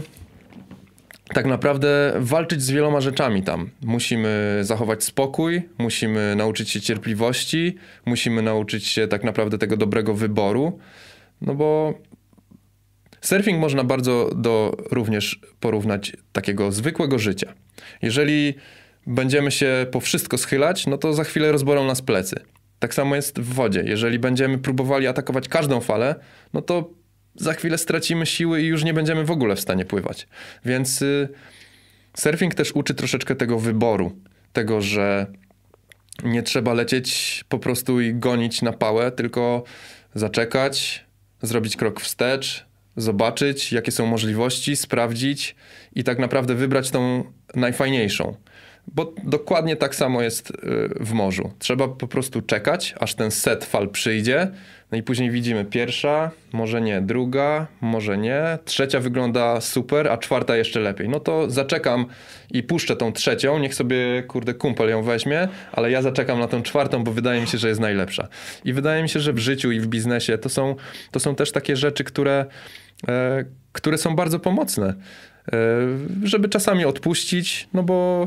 tak naprawdę walczyć z wieloma rzeczami tam. Musimy zachować spokój, musimy nauczyć się cierpliwości, musimy nauczyć się tak naprawdę tego dobrego wyboru, no bo surfing można bardzo do również porównać takiego zwykłego życia. Jeżeli będziemy się po wszystko schylać, no to za chwilę rozbolą nas plecy. Tak samo jest w wodzie. Jeżeli będziemy próbowali atakować każdą falę, no to za chwilę stracimy siły i już nie będziemy w ogóle w stanie pływać. Więc y, surfing też uczy troszeczkę tego wyboru. Tego, że nie trzeba lecieć po prostu i gonić na pałę, tylko zaczekać, zrobić krok wstecz, zobaczyć, jakie są możliwości, sprawdzić i tak naprawdę wybrać tą najfajniejszą. Bo dokładnie tak samo jest y, w morzu. Trzeba po prostu czekać, aż ten set fal przyjdzie. No i później widzimy pierwsza, może nie, druga, może nie. Trzecia wygląda super, a czwarta jeszcze lepiej. No to zaczekam i puszczę tą trzecią. Niech sobie, kurde, kumpel ją weźmie, ale ja zaczekam na tą czwartą, bo wydaje mi się, że jest najlepsza. I wydaje mi się, że w życiu i w biznesie to są, to są też takie rzeczy, które, e, które są bardzo pomocne. Żeby czasami odpuścić, no bo,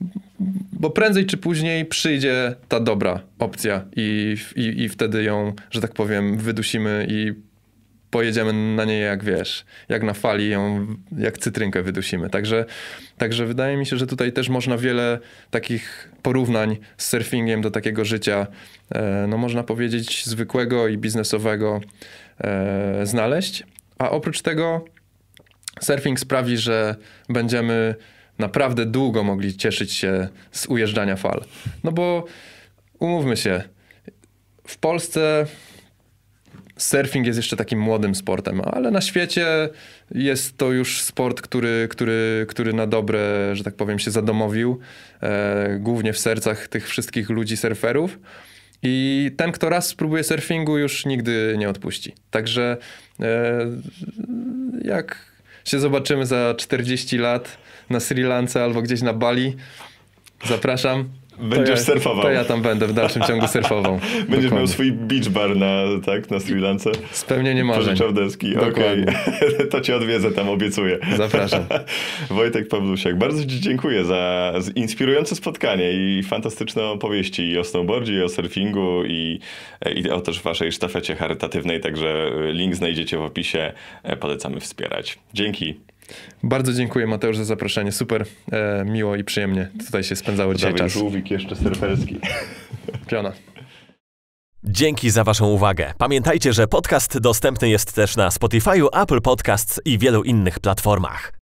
bo prędzej czy później przyjdzie ta dobra opcja i, i, i wtedy ją, że tak powiem, wydusimy i pojedziemy na niej jak wiesz, jak na fali ją, jak cytrynkę wydusimy. Także, także wydaje mi się, że tutaj też można wiele takich porównań z surfingiem do takiego życia, no można powiedzieć, zwykłego i biznesowego znaleźć. A oprócz tego surfing sprawi, że będziemy naprawdę długo mogli cieszyć się z ujeżdżania fal. No bo umówmy się, w Polsce surfing jest jeszcze takim młodym sportem, ale na świecie jest to już sport, który, który, który na dobre, że tak powiem, się zadomowił, e, głównie w sercach tych wszystkich ludzi surferów. I ten, kto raz spróbuje surfingu, już nigdy nie odpuści. Także e, jak się zobaczymy za czterdzieści lat na Sri Lance albo gdzieś na Bali, zapraszam. Będziesz to ja, surfował. To ja tam będę w dalszym ciągu surfował. Będziesz Dokładnie. miał swój beach bar na, tak, na Sri Lance. Spełnienie marzeń. Pożyczał deski. Okej. Okay. To cię odwiedzę tam, obiecuję. Zapraszam. Wojtek Pawlusiak, bardzo ci dziękuję za inspirujące spotkanie i fantastyczne opowieści i o snowboardzie, i o surfingu, i, i o też waszej sztafecie charytatywnej, także link znajdziecie w opisie. Polecamy wspierać. Dzięki. Bardzo dziękuję, Mateusz, za zaproszenie. Super e, miło i przyjemnie tutaj się spędzało dzisiaj Dawid czas. Żółwik jeszcze surferski. Piona. Dzięki za waszą uwagę. Pamiętajcie, że podcast dostępny jest też na Spotify'u, Apple Podcasts i wielu innych platformach.